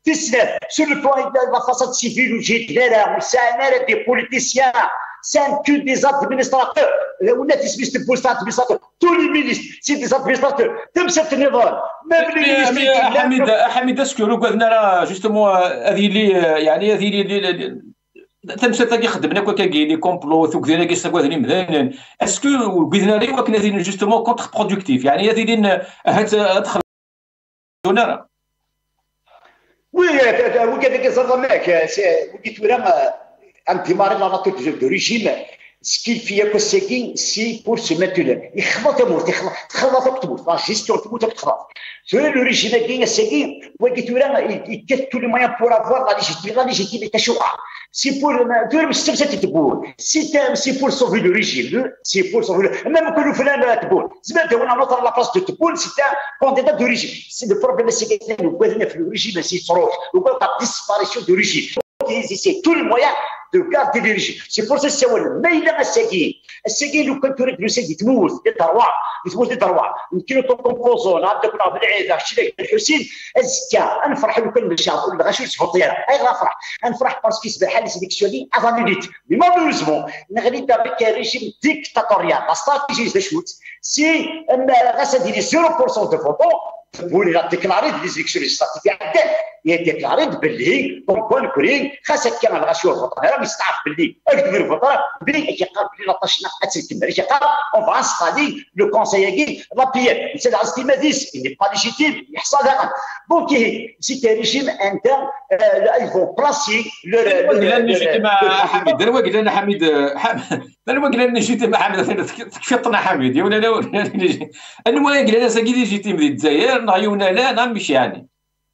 تسلم سور لو بلان لا فاساد سيفيل وجيت لا لا وسانا لا دي بوليتيسيان سان كو دي زادمينستراتور ولا تسميش تبوست ادمينستراتور تو لي مينيستر سي دي زادمينستراتور تمسك النظام ما بلي حميد حميد اسكو لو قلنا راه جوستومون هذه اللي يعني هذه اللي تمسك كي خدمنا كوا كاين لي كومبلو ثوك دينا كي سكوا هذني مذان اسكو قلنا لي وكنا هذه جوستومون كونتر برودكتيف يعني هذه اللي هتدخل نرى وي وكذا كزرد معك وقيت ولا انت ماري لا ناتور دو ريجيم سكيل فيا كوسيكين سي بور سو ماتولر يخلط تموت يخلط تخلط تموت لا جيستيون تموت تخلط سو لو ريجيم كاين سكين وقيت ولا يكت تو لي موان بور افوار لا ليجيتيم لا ليجيتيم تشوع سي بور دور باش تمسك تبون سي سي بور سوفي لو ريجيم سي بور سوفي ميم كل فلان تبون زعما وانا نوصل لا بلاص دو تبون سي تا كونديدا دو ريجيم سي لو بروبليم سي كاين وقالنا في لو ريجيم سي صروف وقال لا ديسباريسيون دو ريجيم سي تو لي موان de garder les régimes. C'est pour ça que c'est un mail à Sagui. Sagui, le contour de Sagui, tu mousses, des droits, des mousses des droits. Une kilo de composant, on a de quoi بالعيد عشرين الحسين الزكاة. أنا فرح لو كان الشعب ولا غاشي تحط لي أي غافرح. أنا فرح باسكو يصبح حال سيليكسيوني افانيليت. Mais malheureusement, نغليت avec un régime dictatorial. La stratégie de shoot, c'est غاسا ديري zéro pour cent de votants. تبوني لا ديكلاري دي زيكسيون ستاتيك عندك هي ديكلاري باللي كون كورين خاصك كان الغاشيو الفطره راه يستعرف باللي اكثر الفطره بلي كيقال بلي لا طاشنا اتسكن بلي كيقال اون فا انستالي لو كونسيي لا بيير سي العسكري ماديس اللي با ليجيتيم يحصل هذا دونك سي ريجيم انت يفون بلاسي لو ليجيتيم حميد انا واقيلا انا حميد انا واقيلا ليجيتيم حميد تكفيطنا حميد ولا لا انا واقيلا انا ساكي ليجيتيم ديال الجزائر نعيونا لا نعم مش يعني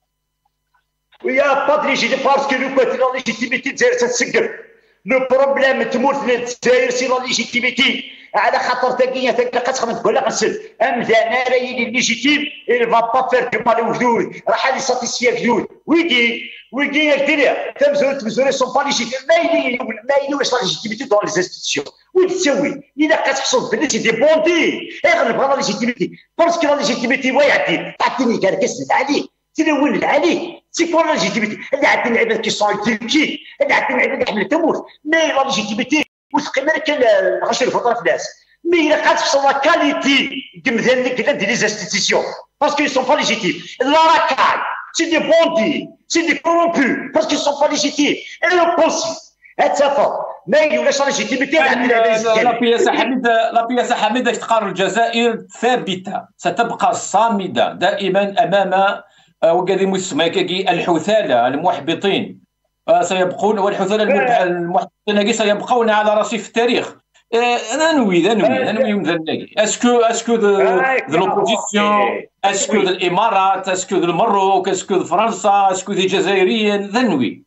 ويا با ليجيتيم باسكو لو كنت لا ليجيتيميتي الجزائر تتسقف لو بروبليم تموت الجزائر سي لا ليجيتيميتي على خاطر تاكيا تلقى تخمم تقول لك نسد ام ذا راهي ليجيتيم il va pas faire du mal aux جدود راح لي ساتيسفيا جدود ويجي ويجي يكتريا تمزور تمزور سون با ليجيتيم ما يلي ما يلي واش لا ليجيتيميتي دون لي انستيتيسيون وين تسوي اذا كتحصل بلي سي دي بوندي غير نبغى لا ليجيتيميتي باسكو لا ليجيتيميتي هو يعدي تعطيني كركس عليه تلون عليه سي كون لا ليجيتيميتي اللي عندنا لعيبات كي سون تيكي اللي عندنا لعيبات حمل تموت مي لا ليجيتيميتي وثقي مالك غاشي الفطره في الناس مي الا كتحصل لا كاليتي كمثال كذا دي لي انستيتيسيون باسكو يسون با ليجيتيم لا راكاي سي دي بوندي سي دي كورومبو باسكو يسون با ليجيتيم انا بونسي هتفا ما يولاش ليجيتيميتي لا بياسه حميد لا بياسه حميد تقارن الجزائر ثابته ستبقى صامده دائما امام وكذا مسمى الحثاله المحبطين سيبقون والحثاله المحبطين سيبقون على رصيف التاريخ. انا نوي انا نوي انا نوي مثلا اسكو اسكو دو لوبوزيسيون اسكو دو الامارات اسكو دو المروك اسكو دو فرنسا اسكو دو الجزائريين ذنوي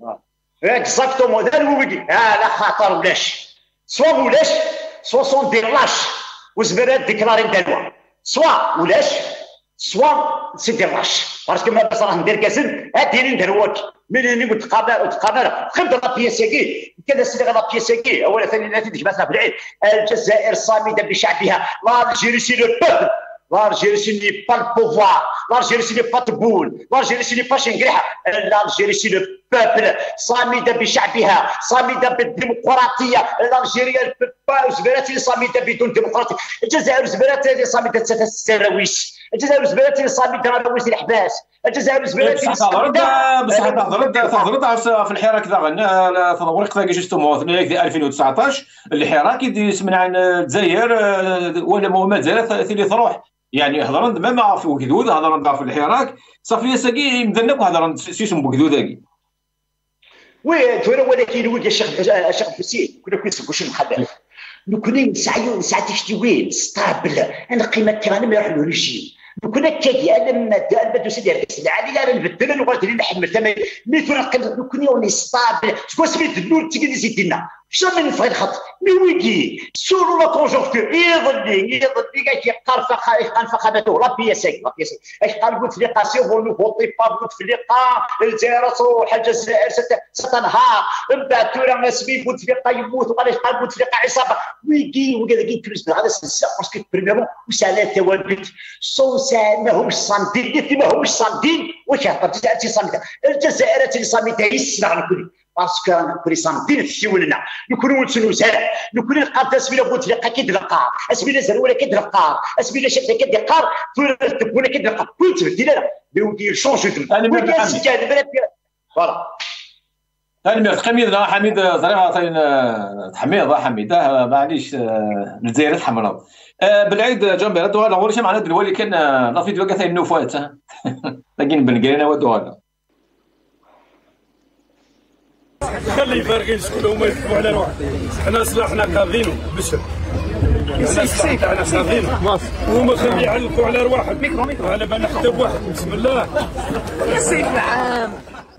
اكزاكتومون ذا نوي على خاطر ولاش سوا ولاش سوا سون دي لاش وزبرات ديكلاري دالوا سوا ولاش سوا سي دي لاش باسكو ما بصح ندير كاسن هادي نديروك ملي قلت قابل تقابل خمد لا بياسيكي كذا سيدي لا بياسيكي اولا ثاني لا تديك مثلا في العيد الجزائر صامده بشعبها لا الجيري سي لو بوبل l'Algérie ce n'est pas le pouvoir, l'Algérie ce n'est pas le boule, l'Algérie ce n'est pas شنقريحة، l'Algérie c'est le peuple صامدة بشعبها، صامدة بالديمقراطية، الألجيريا زبالات صامدة بدون ديمقراطية، الجزائر زبالات صامدة السراويش، الجزائر زبالات صامدة راويس الأحباس، الجزائر زبالات صامدة بصح تهضر تهضر في الحراك ذا تدورك ذاك جوستومون ألفين وتسعطاش الحراك يسمع عن الجزائر ولا ما زالت اللي تروح يعني هضرنا ما في وكدود هضرنا في الحراك صافي ساكي مذنب هضرنا سيسم بوكدود هاكي وي تورا ولكن وي الشيخ الشيخ حسين كنا كنسبوا شي محل لو كنا نسعيو نسعى تشتي وين ستابل انا قيمه تاعنا ما يروح له ريجيم لو كنا كاكي انا ما بدو سيدي الرئيس علي انا نبدل انا وقلت لي نحمل ثمن مي تورا لو كنا وني ستابل شكون سميت النور تيجي زيدنا jamais نفغي الخط مي ويكي سولو لا كونجونكتور يظني يظني كاع كيقال فقال فخامته لا بياسك لا بياسك اش قال بوتفليقه سي فون نو فوتي با بوتفليقه الجزائر تروح الجزائر ستنهار من بعد تورا سمي بوتفليقه يموت وقال اش قال بوتفليقه عصابه ويكي وكذا كي كريس هذا سنسا باسكو بريميرمون وسالا توابت سو سا ماهمش صامدين ماهمش صامدين واش هبط تي صامده الجزائر تي صامده يسمع نقول باسكو نكوني صامدين في ولنا نكونوا نتنوزع نكونوا نلقى تسميه بوتفليقه كيدلقار اسميه زروله كيدلقار اسميه شفته كيدلقار تكون كيدلقار كنت بدينا بيودي شونجي انا ما فوالا انا حميد راه حميد زريعه حميد راه حميده معليش الجزائر تحمروا بالعيد جنب هذا هذا هو معناه الوالي كان لا فيديو كاع النوفات لكن بنقرينا ودوها خلي فارغين شكون هما يحكموا على روحهم حنا صلاحنا قاضينو بشر حنا قاضينو وهما خلي يعلقوا على رواحهم على بالنا حتى بواحد بسم الله يا سيدي العام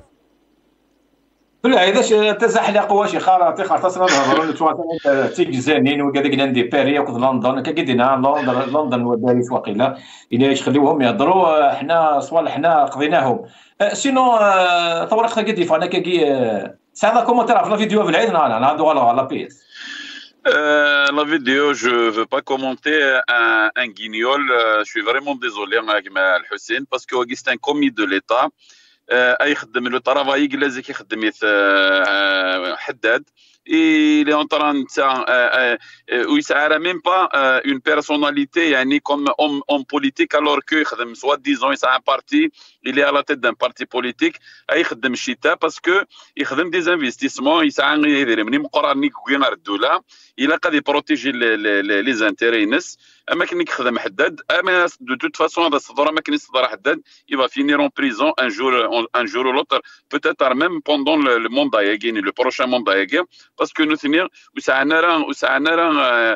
لا اذا تزحلق واش خاطر خاطر نهضروا تيك زانين وكذاك ندي باري وكذا لندن كقدنا لندن لندن وباريس وقيله الى يخليوهم يهضروا حنا صوالح حنا قضيناهم سينو طورق قدي فانا كي ساعه كومونتير في لا فيديو في العيد انا نهضروا على لا بيس la vidéo, je ne veux pas commenter un, un guignol. Je suis vraiment désolé, Al Hussein, parce que c'est un commis de l'État. اي يخدم لو طرافاي لازم يخدم حداد il est en train de ويسعى même pas une personnalité يعني comme homme, homme politique alors que يخدم soi-disant يسعى un parti il est à la tête d'un parti politique اي يخدم الشتاء parce que يخدم des investissements يسعى يدير مني مقررني كوين الدوله الى قد يبروتيجي لي زانتيري الناس اما كان يخدم حداد اما دو توت فاسون هذا الصدر ما كان يصدر حداد il va finir en prison un jour un jour ou l'autre peut-être même pendant le, le mandat يجيني le prochain mandat يجي parce que nous tenir وسعنا راه وسعنا راه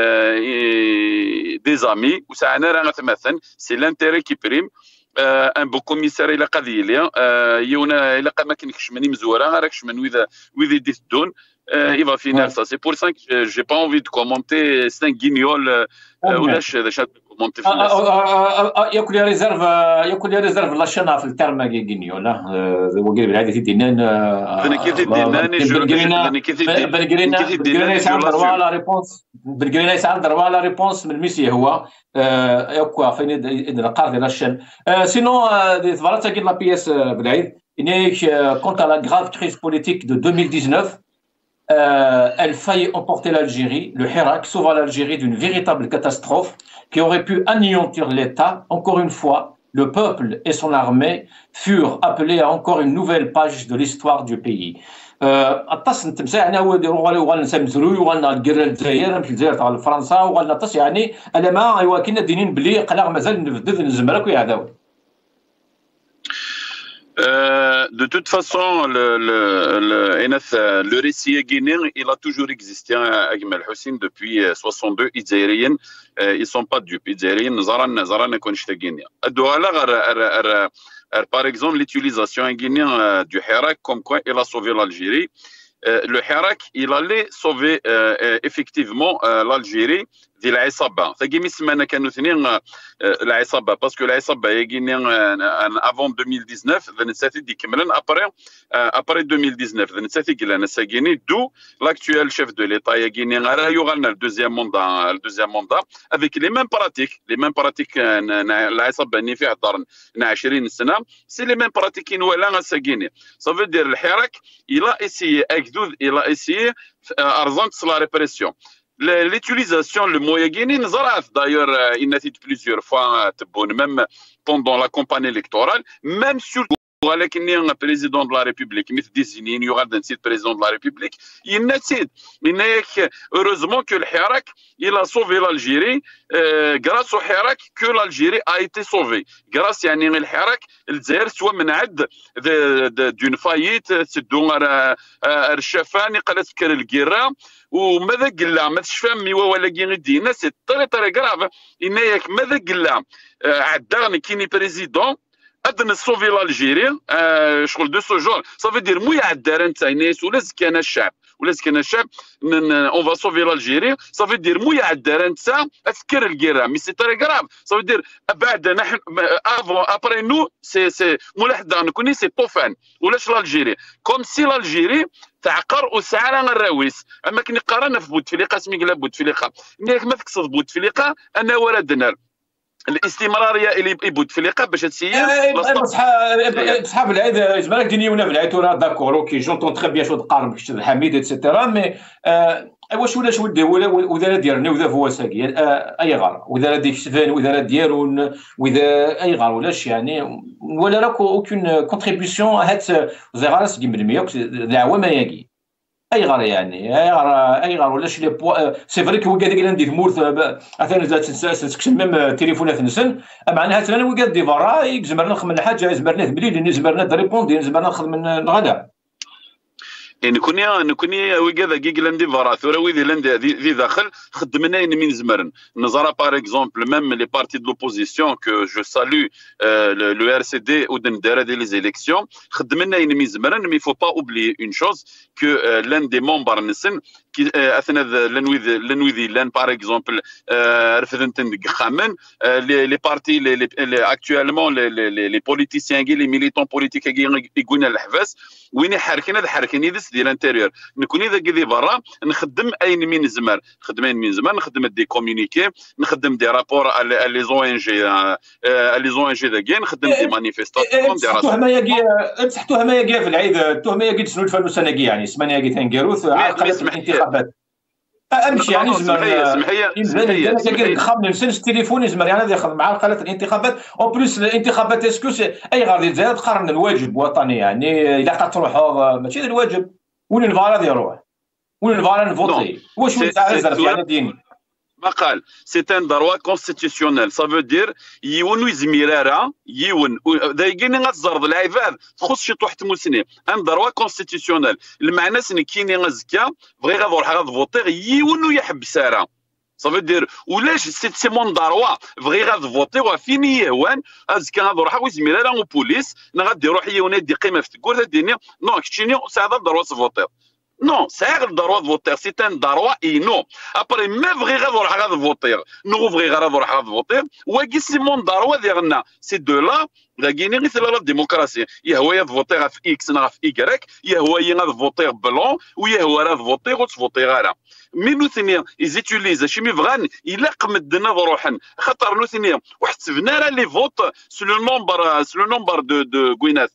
des amis وسعنا راه مثلا c'est l'intérêt qui prime ان بو كوميسار الى قضيه ليا يونا الى ما كاينش مني مزوره راكش من وذا وذا يدون il va finir ça c'est pour ça que j'ai pas envie de commenter c'est un guignol ولاش هذا commenter في الناس ياكل يا ريزيرف ياكل يا ريزيرف لا شنا في الترم guignol هو قال بالعاده تيدينان انا كيف تيدينان بالغرينا بالغرينا بالغرينا يسعى دروا لا ريبونس بالغرينا يسعى دروا لا ريبونس من الميسي هو ياكو فين القرض ديال الشن سينو فوالا تاكي لا بيس بالعيد quant à la grave crise politique de deux mille dix-neuf Euh, elle faillit emporter l'Algérie, le Hirak sauva l'Algérie d'une véritable catastrophe qui aurait pu anéantir l'État. Encore une fois, le peuple et son armée furent appelés à encore une nouvelle page de l'histoire du pays. الطاس نتمسى انا وغنسى مزروي وغنى الكرا الجزائر في الجزائر تاع فرنسا وغنى الطاس يعني انا ما ايوا كنا دينين بلي قلق مازال نبدل نزمرك ويعداو. Euh, de toute façon, le, le, le, le récit guinéen, il a toujours existé à Agmal Hussein depuis soixante-deux. Izzairiens, ils ne sont pas dupes. Izzairiens, Zaran, Zaran, Konchta Guinée. Par exemple, l'utilisation guinéenne du Hirak, comme quoi il a sauvé l'Algérie. Le Hirak, il allait sauver euh, effectivement euh, l'Algérie ديال العصابه ثقيمي سمعنا كانوا اثنين العصابه باسكو العصابه يجيني افون deux mille dix-neuf ذا نساتي دي كملن ابري ابري deux mille dix-neuf ذا نساتي قلنا ساكيني دو لاكتويال شيف دو ليتا يجيني راه يغنى الدوزيام موندا الدوزيام موندا افيك لي ميم براتيك لي ميم براتيك العصابه اللي فيها دار عشرين سنه سي لي ميم براتيك ولا ساكيني صافي دير الحراك الى اسيي اكدود الى اسيي ارزانت لا ريبريسيون. L'utilisation, le mot Yagini, d'ailleurs, il n'a été plusieurs fois, même pendant la campagne électorale, même sur le président de la République, il désigné, il y aura un titre président de la République, il n'a pas heureusement que le Hirak, il a sauvé l'Algérie, euh, grâce au Hirak que l'Algérie a été sauvée. Grâce à le Hirak, le Zaire soit menacé d'une faillite, c'est donc un chef, il a dit le guerre. وماذا قلنا ما تشفهم ولا كي الناس طري طري كراف انك ماذا قلنا عداني كيني بريزيدون ادنا صوفي الجيري شغل دو سو جور صافي دير مو يعدار انت الناس ولا زكانا الشعب ولا كان الشعب اون فا سوفي لالجيري صافي دير مويا عدار انت اذكر الكيرا مي سي تري كراف صافي دير بعد نحن افون ابري نو سي سي ملاحظه نكوني سي طوفان ولاش لالجيري كوم سي لالجيري تعقر وسعر الراويس اما كني قرانا في بوتفليقه سمي قال بوتفليقه ملي ما تقصد بوتفليقه انا ورا دنر الاستمراريه اللي بوتفليقه باش تسير صحاب العيد زعما دينيونا في العيد راه داكور اوكي جونتون تري بيان شو تقارن بكشت الحميد اتسيتيرا مي واش ولاش ودي وذا ديالنا وذا هو ساقي اي غار وذا ديك شفان وذا ديالو وذا اي غار ولاش يعني ولا راك اوكين كونتريبيسيون هات زي غارس دي بالمية العوام ياكي اي غار يعني اي غار اي غار ولاش لي بوا سي فري كو قاعد قال ندي ثمورث اثنا زات تسكشن ميم تليفونات نسن معناها انا وقاد دي فرا يزمرنا نخدم حاجه يزمرنا بليل يزمرنا ريبوندي يزمرنا نخدم الغداء يعني كوني نكوني وكذا كي لندي فراثورا ويدي لندي ذي داخل خدمنا من زمرن نزرا باغ اكزومبل ميم لي بارتي دو لوبوزيسيون كو جو سالو لو ار سي دي ودن دار دي لي زيليكسيون خدمنا من زمرن مي فو با اوبلي اون شوز كو لان دي مومبر نسن كي اثنا لنويذ لنويذ لان باغ اكزومبل رفدنتن خامن لي بارتي لي اكطوالمون لي بوليتيسيان كي لي ميليتون بوليتيك كي يقولنا الحباس وين حركنا ذا حركني ديال الانتيريور نكون اذا كذي برا نخدم اين من زمر نخدم اين من زمر نخدم دي كومونيكي نخدم دي رابور لي زون ان جي لي زون ان جي داكيا نخدم دي مانيفيستاسيون دي راسو تهمه ياكي تحتوها ما ياكي في العيد تهمه ياكي تسنو الفانوس انا يعني اسمها ياكي تنكروث عقلت الانتخابات امشي يعني زمر سمحيه سمحيه خامن نسنس التليفون يزمر يعني ياخذ مع قاله الانتخابات او بليس الانتخابات اسكو اي غادي تزاد تقارن الواجب وطني يعني الا قد تروحوا ماشي الواجب وين الفالاد يروح وين الفالاد نفوتي واش نتاع يعني ديني ما قال سي ان دروا كونستيتيسيونيل سا فو دير يون يزميرارا يون دايقيني غتزرد العباد تخص شي طوحت موسني ان دروا كونستيتيسيونيل المعنى سني كيني غزكا بغي غادور غاد فوتيغ يون يحبس راه Ça veut dire, ou là, c'est mon darwa, vrai غاد فوتي وفيني يهوان ازكا غاد نروح ويزمير لا بوليس غادي يروح يوني دي قيمه في تقول الدنيا نو كتشيني ساعه الدروا تفوتي نو ساعه الدروا تفوتي سي ان دروا اي نو ابري ما بغي غاد نروح غاد فوتي نو بغي غاد نروح غاد فوتي واكي سي مون دروا ديالنا سي دو لا لاكيني غير لا ديموكراسي يهوى يفوتي في اكس نا في ايكغيك يهوى يغاد بلون ويهوى راه فوتي وتفوتي غير مي نو ثاني يزيتيليز شي فغان الا قمدنا بروحنا خاطر نو ثاني وحسبنا راه لي فوت سو لو نومبر سو لو نومبر دو دو كوينات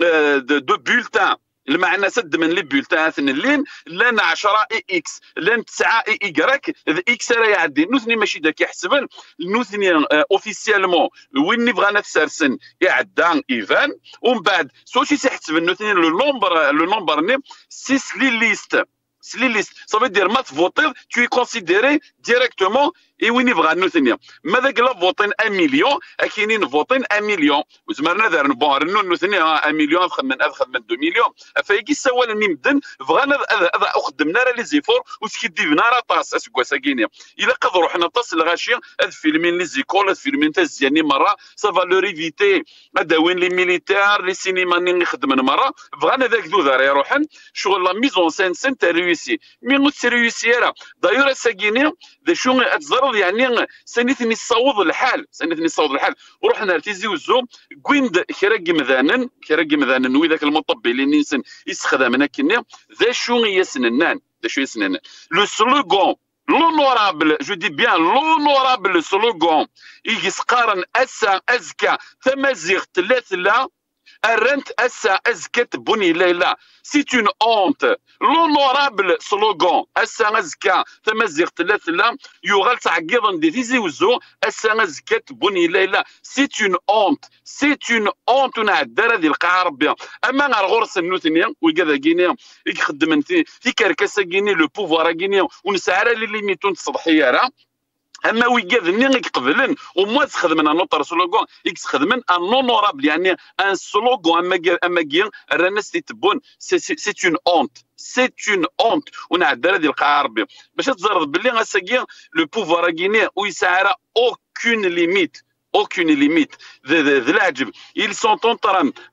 دو بولتان المعنى سد من لي بولتان اللين لان عشرة اي اكس لان تسعة اي ايكغيك اكس راه يعدي نو ثاني ماشي داك يحسبن نو ثاني اوفيسيالمون وين بغانا تسرسن يعدى ايفان ومن بعد سوشي سيحسب نو ثاني لو نومبر لو نومبر ني سيس لي ليست سلي ليست صافي دير ما تفوتي تو كونسيديري ديريكتومون اي وين يبغى نو ثانيه ماذا قال فوتين ان مليون كاينين فوتين ان مليون وزمرنا دار بون رنو نو ثانيه ان مليون ادخل من ادخل من دو مليون فايكي سوا لني مدن بغانا خدمنا راه لي زيفور وسكيديفنا راه طاس اسكوا ساكينيا الا قد روحنا طاس الغاشيه هاد فيلمين لي زيكول هاد فيلمين تاع الزياني مره سافا لو ريفيتي هذا وين لي ميليتير لي سينما اللي خدمنا مره بغانا ذاك ذو دار يروحن شغل لا ميزون سين سين تاع ريوسي مي نو ريوسي راه دايور ساكينيا ذا شو اتزرد يعني سنتني الصوض الحال سنتني الصوض الحال ورحنا نرتزي وزو كويند كراكي مذانن كراكي مذانن وذاك المطبل اللي ننسن يستخدم كني ذا شو يسننان ذا شو يسننان لو سلوغون لونورابل جو دي بيان لونورابل سلوغون يسقارن اسا ازكى تمازيغ ثلاثه الرنت اسا ازكت بني ليلى سيت اون اونت لونورابل سلوغون اسا ازكا تمازيغ ثلاثه يغال تعقيضن دي تيزي وزو اسا ازكت بني ليلى سيت اون اونت سيت اون اونت ونعدار هذه القاعه ربي اما غير غرس النوثنيا وكذا كينيا يخدم انت في كركاسه كيني لو بوفوار كينيا ونسعر لي ليميتون الصباحيه راه اما ويقاذني يقبلن وما تخدم انا نوتر سلوغون يخدم ان اونورابل يعني ان سلوغون اما اما كي الناس تيتبون سي اون اونت سي اون اونت ونعدل هذه القاعه ربي باش تزرد باللي غاساكي لو بوفوار كيني ويسعر اوكون ليميت aucune limite ذا العجب ils sont en train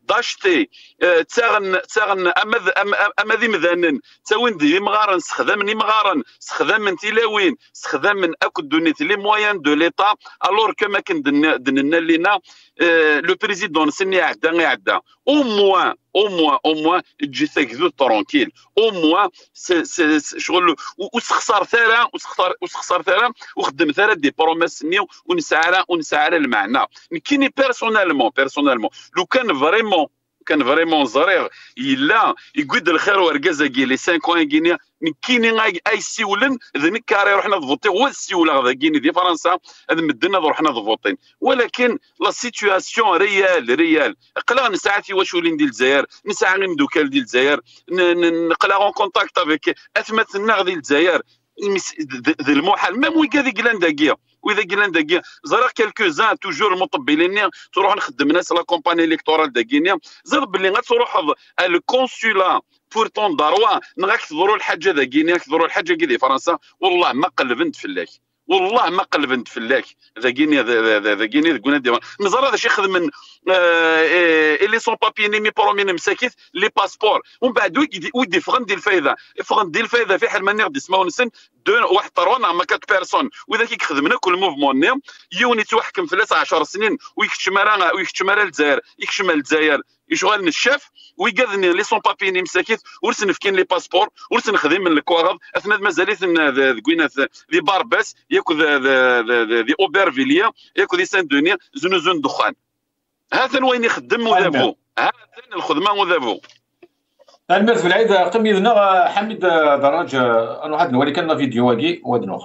داشتي تاغن تاغن امذ امذي مذنن تاوين دي مغارن استخدام ني مغارن استخدام من تيلاوين استخدام من اكو دونيت لي مويان دو ليتا الور كما كان دننا لينا لو بريزيدون سني عدا عدا او موان او موان او موان تجي تاكدو ترونكيل او موان شغل وسخسر ثاره وسخسر وسخسر ثاره وخدم ثاره دي بروميس نيو ونسعى ونسعى المعنى كيني بيرسونيلمون بيرسونيلمون لو كان فريمون كان فريمون زرير الا يقود الخير ورقازاكي لي خمسة وين غينيا كيني اي سيولن ذنك كاري روحنا فوتي هو السيوله غدا كيني دي فرنسا هذا مدنا روحنا فوتين ولكن لا سيتوياسيون ريال ريال قلا نساعتي واش ولين ديال الجزائر نسعى غير مدوكال ديال الجزائر نقلا اون كونتاكت افيك اثمت النغ ديال الجزائر ذي المحال ميم وي كادي كلانداكيا واذا قلنا داكيا زرا كالكو زان توجور المطبلين تروح نخدم ناس لا كومباني الكتورال داكينيا زر باللي غتروح الكونسولا بورتون داروا نغاك تضروا الحاجه داكينيا تضروا الحاجه كي فرنسا والله ما قلبنت فلاك والله ما قلبنت فلاك ذاكينيا ذاكينيا قلنا ديما نزر هذا شي خدم من اللي سون بابي نيمي برومين مساكيت لي باسبور ومن بعد ويدي فغن ديال الفايده فغن ديال الفايده في حال ما نغدي سماو نسن دو واحد طرون ما كات بيرسون واذا كي خدمنا كل موفمون نيم يوني توحكم في عشر سنين ويكتشم راه ويكتشم راه الجزائر يكتشم الجزائر يشغل الشاف ويقذني لي سون بابي نيم مساكيت ورسن فكين لي باسبور ورسن خدم من الكواغ اثناء مازاليت كوينا ذي بارباس ياكو ذي اوبرفيليا ياكو ذي سان دوني زون زون دخان هذا وين يخدم وذابو هذا الخدمه وذابو الماس في العيد قمي لنا حميد دراج انا واحد نوري كان فيديو واقي ودنوخ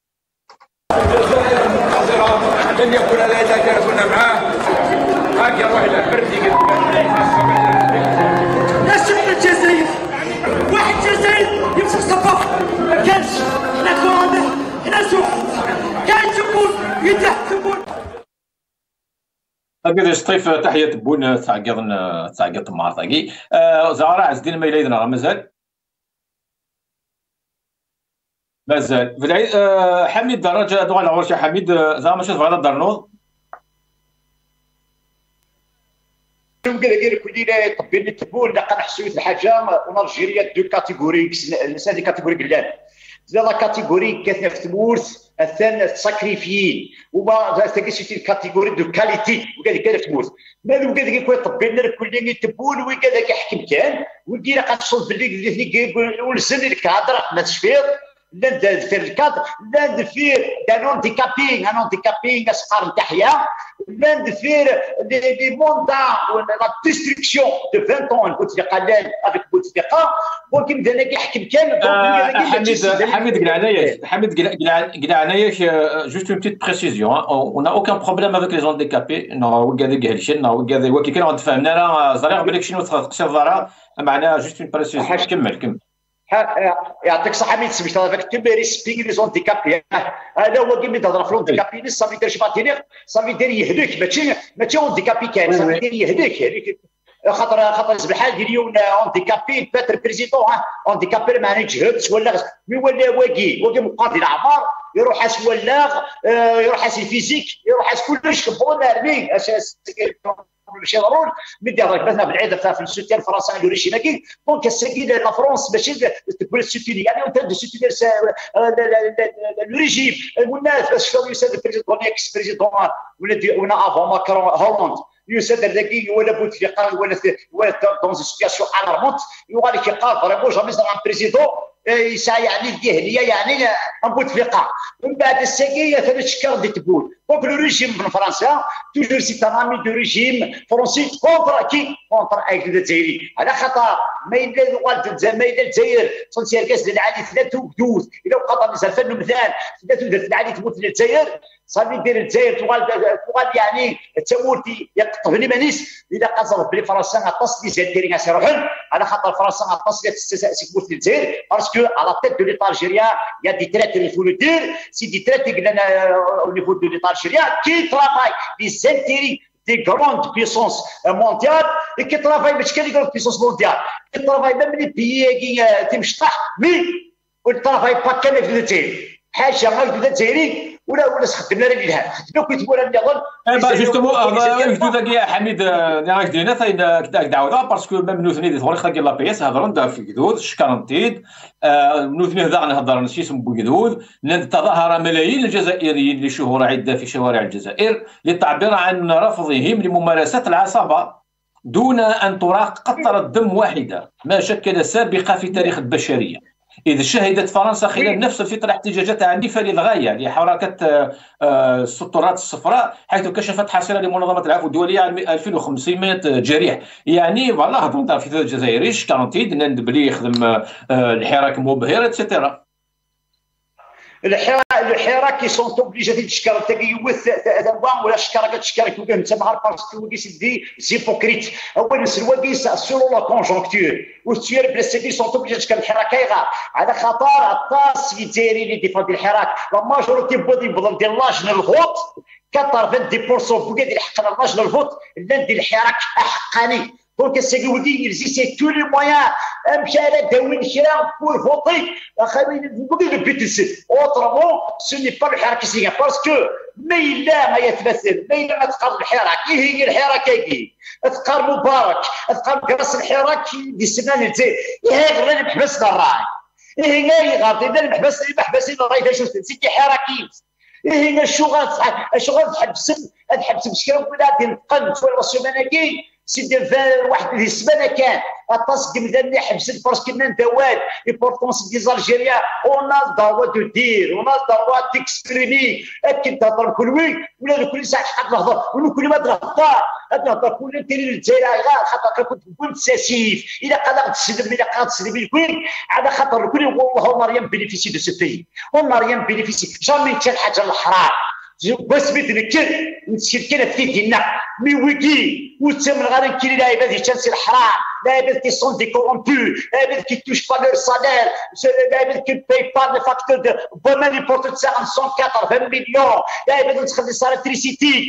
لن يكون لا كنا معاه هاكا واحد البردي لا شفنا الجزائر واحد الجزائر يمسك صباح ما كانش حنا كوراده حنا سوق كاين تبون يتحكمون أبيض الشطيف تحية بون تعقض تعقض معرطاقي زهرة عز الدين ما يلايدنا مازال مازال في العيد حميد درجة دوغا العورش حميد زعما شوف غادا الدرنوض كذا كذا كلنا طبينا التبون لقى نحسويت الحاجة ونرجيريا دو كاتيجوري هذه كاتيجوري قلال لا كاتيجوري كثنا في تمورث الثاني ساكريفيين وما تاكسيتي الكاتيجوري دو كاليتي وكذا كذا في تمورث مالو كذا كي طبينا كلنا التبون وكذا كيحكم كان وكذا قاتصل باللي ولسن الكادر ما تشفير لا دير الكادر لا دير دان هانديكابين ان هانديكابين اسقار نتاعها لا دير لي موندا لا ديستركسيون دو عشرين طون بوتفليقه افيك بوتفليقه ولكن بدا كيحكم كان حميد حميد قلعناياش حميد قلعناياش جوست اون بتيت بريسيزيون اون اوكان بروبليم افيك لي زونديكابي نو كاع كاع نو كاع وكي كانوا غنتفاهمنا راه زريغ بالك شنو تقصير ضرا معناها جوست اون بريسيزيون كمل كمل يعطيك الصحة ملي تسميت هذاك تبي ريسبيغ لي زونديكابي هذا هو كيما تهضر في لونديكابي صافي دير شباتيني صافي دير يهديك ماشي ماشي اونديكابي كاين صافي دير يهديك يعني خاطر خاطر بحال ديال اليوم اونديكابي باتر بريزيدون اونديكابي ما يجهدش ولا مي ولا واقي واقي مقاضي الاعمار يروح حاس ولاغ يروح حاس الفيزيك يروح حاس كلش بون ارمي اساس ماشي ضروري مدي هضرك مثلا بالعيد في السوتيان فرنسا لوريجين كي دونك السيد لا فرنسا ماشي تقول السوتيان يعني انت دو سوتيان لوريجين والناس باش شافوا يساد البريزيدون اكس بريزيدون ولا ولا افون ماكرون هولندا يساد ذاكي ولا بوتفليقه ولا ولا دون سيتياسيون الارمونت يوغالي كيقال فريمون جامي زعما بريزيدون يسعى يعني الجهليه يعني بوتفليقه من بعد الساقيه ثلاث شكال دي تبول دونك لو ريجيم من فرنسا توجور سي تامي دو ريجيم فرونسي كونتر كي كونتر ايك الجزائري على خاطر ما يدير والد الجزائر الجزائر صنتي كاس العالي ثلاثه وجوز الى قضى مثلا فن مثال ثلاثه العالي تموت الجزائر صافي دير الجزائر تغال تغال يعني تموتي يقطب لي مانيس اذا قصر بلي فرنسا غتصدي زاد ديرينغ سي روحن على خاطر فرنسا غتصدي تموت الجزائر باسكو على تيت دو ليطا الجيريا يا دي تريت اللي فولو دير سي دي تريت قلنا او نيفو دو ليطا الجيريا كي ترافاي لي زانتيري دي غروند بيسونس مونديال كي ترافاي باش كان يقول بيسونس مونديال كي ترافاي ميم لي بيي تمشطح مي والترافاي با كان في الجزائر حاشا غير في الجزائري ولا ولا خدمنا لها خدمنا كنت ولا نظن با جوستومون يفدو يا حميد راك دينا ثاين كداك دعوه باسكو ميم نوثني دي ثوري خاطر لا بي اس هضروا ندا في كدود شكرنتيد نوثني هذا نهضر نشي اسم بوكدود تظاهر ملايين الجزائريين لشهور عده في شوارع الجزائر للتعبير عن رفضهم لممارسه العصابه دون ان تراق قطره دم واحده ما شكل سابقه في تاريخ البشريه. إذ شهدت فرنسا خلال نفس الفترة احتجاجات عنيفة للغاية لحركة السطرات الصفراء، حيث كشفت حصيلة لمنظمة العفو الدولية عن ألفين وخمسمائة جريح. يعني والله هضرنا في الجزائري شكرنتيد نندبلي يخدم الحراك مبهر اتسيتيرا. الحراك كي سون اوبليجي تشكر تكيوث دوام ولا شكر كتشكر كوكا انت ما عارف باسكو كي سيدي زيبوكريت اول نسلوا كيس سولو لا كونجونكتور والسير بلا سيدي سون اوبليجي تشكر الحراك يغا على خطر الطاس في الجزائري اللي ديفوندي الحراك لا ماجوريتي بودي بضل ديال لاجن الفوت ثمانين بالمئة بوكا ديال حق لاجن الفوت لا ندير الحراك حقاني. دونك السيدي ودي يرزي تو لي مويان مشى على داوين كرا بور فوتي خاوي بوكي دو بيتيسي اوترومون سو ني با الحراك سيغا باسكو ما الا ما يتمثل ما الا ما تقارن الحراك هي الحراك كي تقارن مبارك تقارن كراس الحراك دي السنان الجزائر هذا اللي محبسنا الراي هي غادي لا المحبس المحبسين الراي شو سيدي حراكي هي الشغل الشغل تحبس تحبس بشكل ولا تنقل ولا سيمانكي سيدي واحد السمانه كان الطاس قمداني حبست باسكو كنا ندوات اي بورتونس دي زالجيريا اون دوا دو دير اون دوا تكسبريمي اكيد تهضر كل وي ولا كل ساعه حق نهضر ولا كل ما تهضر تهضر كل دير الجزائر خاطر كنت كنت ساسيف الا قدرت تسلم الا قدرت تسلم الكل على خاطر الكل والله مريم بينيفيسي دو سو بي ومريم بينيفيسي جامي كان حاجه الحرام بس بيتنكر نتشكل في دينا مي ويكي وتسمى غير كي لاعبات يتشانسي الحرام لاعبات كي سون دي كورompu لاعبات كي توش با لور سالير لاعبات كي باي با لي فاكتور دو بوما لي بورتو تسعة وثمانين مليون لاعبات تخلي صار الكتريسيتي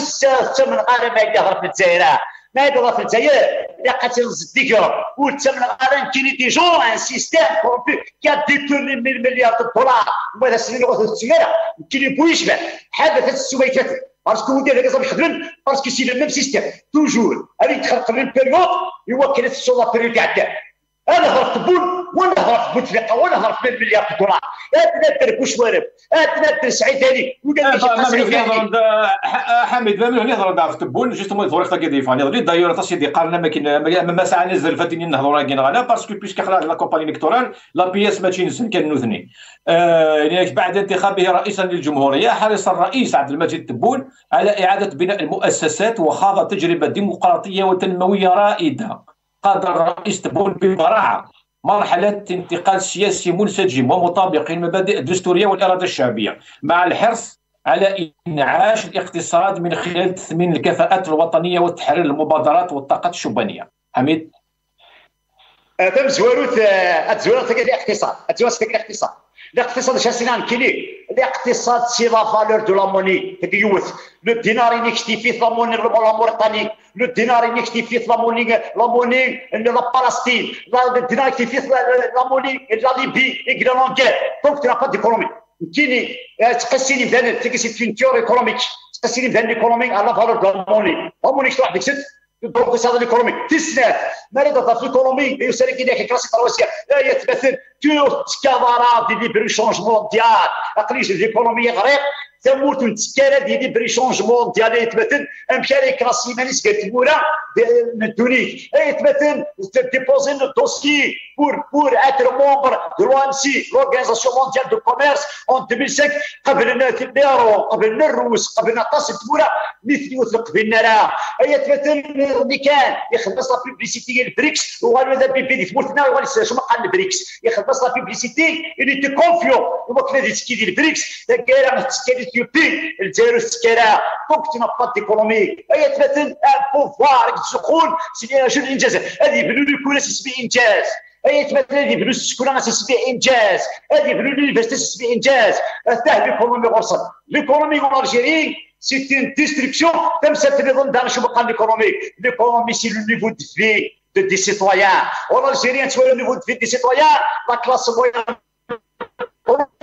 وتسمى غير ما يدهر في الجزائر ما يدهر في الجزائر لا قاتل الزديكه وتسمى غير كي دي جون ان سيستيم كورompu كي ديتورني مليار دولار وهذا السنين وهذا السياره كي لي بويشبه حدثت السويكات باسكو ودي هذاك صاحبي يخدم باسكو سي لو ميم سيستيم توجور هذه تخلق من بيريود يوكل سو لا بيريود تاع الدار انا هربت بول وانا هربت بوتفليقه وانا هربت ب مليار دولار هذا درك وشوارب هذا در سعيد هذه ولا حميد ما من يهضر دار تبون جوستومون الفوريق تاع كيدي فاني غادي دايور تاع سيدي قالنا ما كاين ما ساعه نزل فاتني نهضروا راكين غالا باسكو بيسك خرج لا كومباني الكتورال لا بي اس ماشي نسن كان نوثني يعني بعد انتخابه رئيسا للجمهوريه حرص الرئيس عبد المجيد تبون على اعاده بناء المؤسسات وخاض تجربه ديمقراطيه وتنمويه رائده. قاد الرئيس تبون ببراعه مرحله انتقال سياسي منسجم ومطابق للمبادئ الدستوريه والاراده الشعبيه مع الحرص على انعاش الاقتصاد من خلال تثمين الكفاءات الوطنيه وتحرير المبادرات والطاقات الشبانيه. حميد تم زواروت الزواروت تاع الاقتصاد الزواروت تاع الاقتصاد الاقتصاد شاسينان كيلي الاقتصاد سي لا فالور دو لا موني تكيوث لو دينار ينكتي في لا موني لا موريتاني لو دينار ينكتي في لا موني لا موني لا بالستين لا دينار يكتي في لا موني لا ليبي اي غرانونغير دونك تنا با ديكونومي كيني تقسيني مثلا تقسي في تيور ايكونوميك تقسيني مثلا ايكونوميك على فالور دو لا موني لا موني شنو واحد يكسب دونك هذا الايكونومي تسنات ما راه في الايكونومي يسالك كي كلاسيك روسيا لا يتمثل تو تكافارا دي ليبر شونجمون مونديال اقليش الايكونومي غريق تموت نتكالا دي ليبر شونجمون مونديال يتمثل مشى لي كلاسي مانيس قالت المورا ندونيك يتمثل ديبوزي لو دوسي pour pour être membre de l'O M C l'Organisation mondiale du commerce en deux mille cinq قبلنا اليورو قبلنا الروس قبلنا طاس التموره مثل يطلق بالنار هي تمثل اللي كان يخلص لا بيبليسيتي البريكس وقالوا هذا بيبي دي فموتنا وقال شنو قال البريكس يخلص لا بيبليسيتي اللي تي كونفيون وما كان تسكي ديال البريكس تاكيرا تسكي ديال يوبي الجزائر السكاره دونك تنا با ديكونومي هي تمثل ان بوفوار تدخل سي جون انجاز هذه بنو لو سبي انجاز هي تمثل هذه بنو السكونه تسبي انجاز هذه بنو لونيفرسيتي تسبي انجاز تاع ليكونومي غرصه ليكونومي الجزائري سي une destruction comme ça te donne dans le champ économique l'économie c'est le niveau de vie de des citoyens en Algérie tu vois le niveau de vie des citoyens la classe moyenne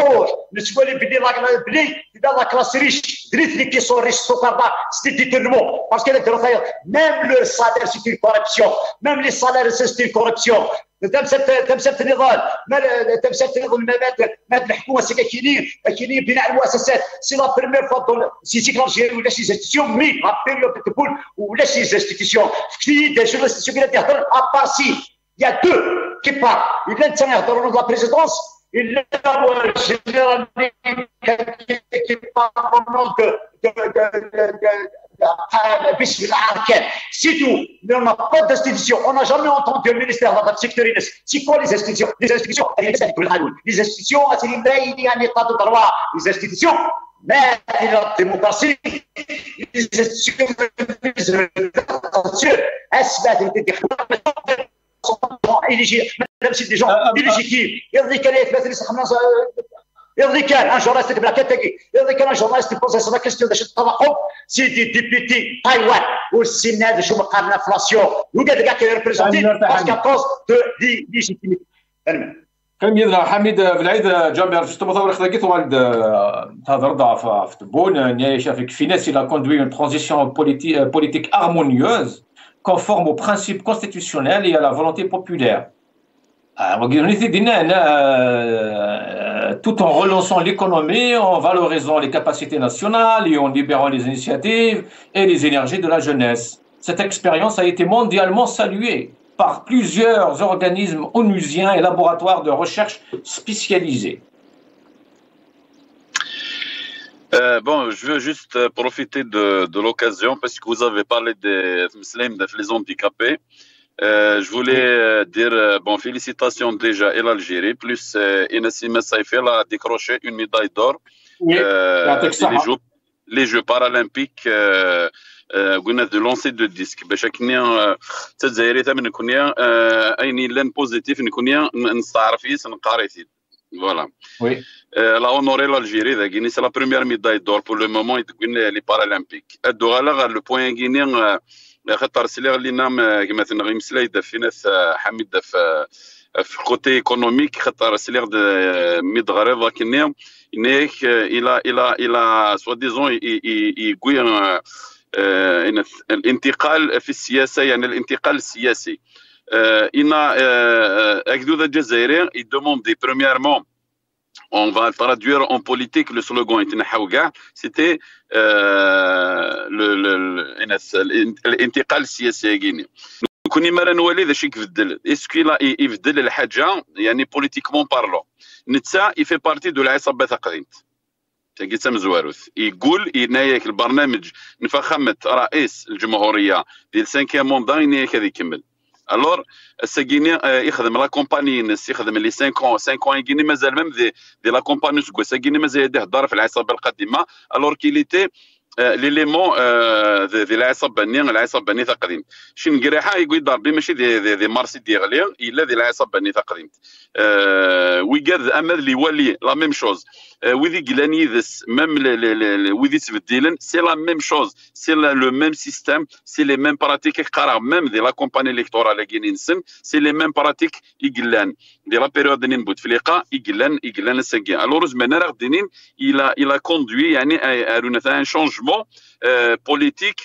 نروح نتولي بلي بلي لا كلاس ريش دريت لي كي سون ريش السكر دا سيتي ديتيرمون باسكو داروا خير ميم لو سالير سيتي كوربسيون ميم لي سالير سيتي كوربسيون تمسكت تمسكت النضال تمسكت الممات مات الحكومه سي كاينين كاينين بناء المؤسسات سي لا بريمير فوا سي تيك لالجيري ولا شي زانستيسيون مي لا بيريود تقول ولا شي زانستيسيون كثير دي جو زانستيسيون اللي تهضر اباسي يا دو كي بار الا انت يهضروا لا بريزيدونس الا الجنرال كي بار باسم الاركان سي تو نو با d'institution on n'a jamais entendu le ministère de la sécurité c'est quoi les institutions les institutions les institutions c'est les يعني état de droit les institutions mais la démocratie les institutions اثبت مادام سي دي جون illégitimes يرضي كان يتمثل خمنا يرضي كان ان جورناليست بلا كتاكي يرضي كان ان جورناليست بوزي سا كيستيون باش التوقف سي دي ديبيتي تايوان والسيناد شو مقارنه انفلاسيون وقال كاع كيربريزونتي باسكو كوز دو دي ليجيتيميتي كمل حميد بالعيد جامع juste مصور خلاقيت والد تهضر ضعف في تبون نيا شافك في ناس il a conduit une transition politique harmonieuse conforme aux principes constitutionnels et à la volonté populaire. Tout en relançant l'économie, en valorisant les capacités nationales et en libérant les initiatives et les énergies de la jeunesse. Cette expérience a été mondialement saluée par plusieurs organismes onusiens et laboratoires de recherche spécialisés. Euh, bon, je veux juste profiter de, de l'occasion parce que vous avez parlé des musulmans, des handicapés. Euh, je voulais euh, dire euh, bon, félicitations déjà à l'Algérie, plus euh, Inassima Saïfel a décroché une médaille d'or oui, euh, les, jeux, les Jeux paralympiques قلنا de lancer de disque باش كنا تزايري تما نكونيا ايني لان بوزيتيف نكونيا نستعرفيس نقاريتي voilà oui elle a honoré l'Algérie ذاك c'est la première médaille d'or pour le moment يقولنا les paralympiques الدوغالا le point guinéen خاطر سلي لينا كما تنغي مسلايد في ناس حميد في في الكوتي ايكونوميك خاطر سلي ميد غريضه كنيا انك الى الى الى سوا ديزون يقول الانتقال في السياسه يعني الانتقال السياسي ان اكدود الجزائري يدوموندي بريميرمون on va traduire en politique le slogan c'était euh, le, le, le, الانتقال السياسي كيني كوني مرة نولي ذا شي كيفدل اسكو لا يفدل الحاجه يعني بوليتيكمون بارلون نتا يفي بارتي دو العصابه ثقيلت تاكيتا مزواروث يقول يناياك البرنامج نفخمه رئيس الجمهوريه ديال سانكيام موندا يناياك هذا يكمل الور الساكيني يخدم لا كومباني ناس يخدم لي خمسة خمسة يكيني مازال ميم دي دي لا كومباني سكو ساكيني مازال يهضر في العصابه القديمه الور كيليتي ليليمون ديال العصابه النيه العصابه النيه قديم شي نقريحه يقول ضربي ماشي دي دي, دي مارسي ديغلي الا ديال العصابه النيه قديم ويقاد امل اللي يولي لا ميم شوز وذي قلاني ذس ميم وذي تبديلن سي لا ميم شوز سي لو ميم سيستيم سي لي ميم براتيك قرا ميم دي لا كومباني الكتورال كاينين سن سي لي ميم براتيك يقلان دي لا بيريود نين بوتفليقه يقلان يقلان الساكين الور زمان راه دينين الى الى كوندوي يعني ارون ان شونجمون بوليتيك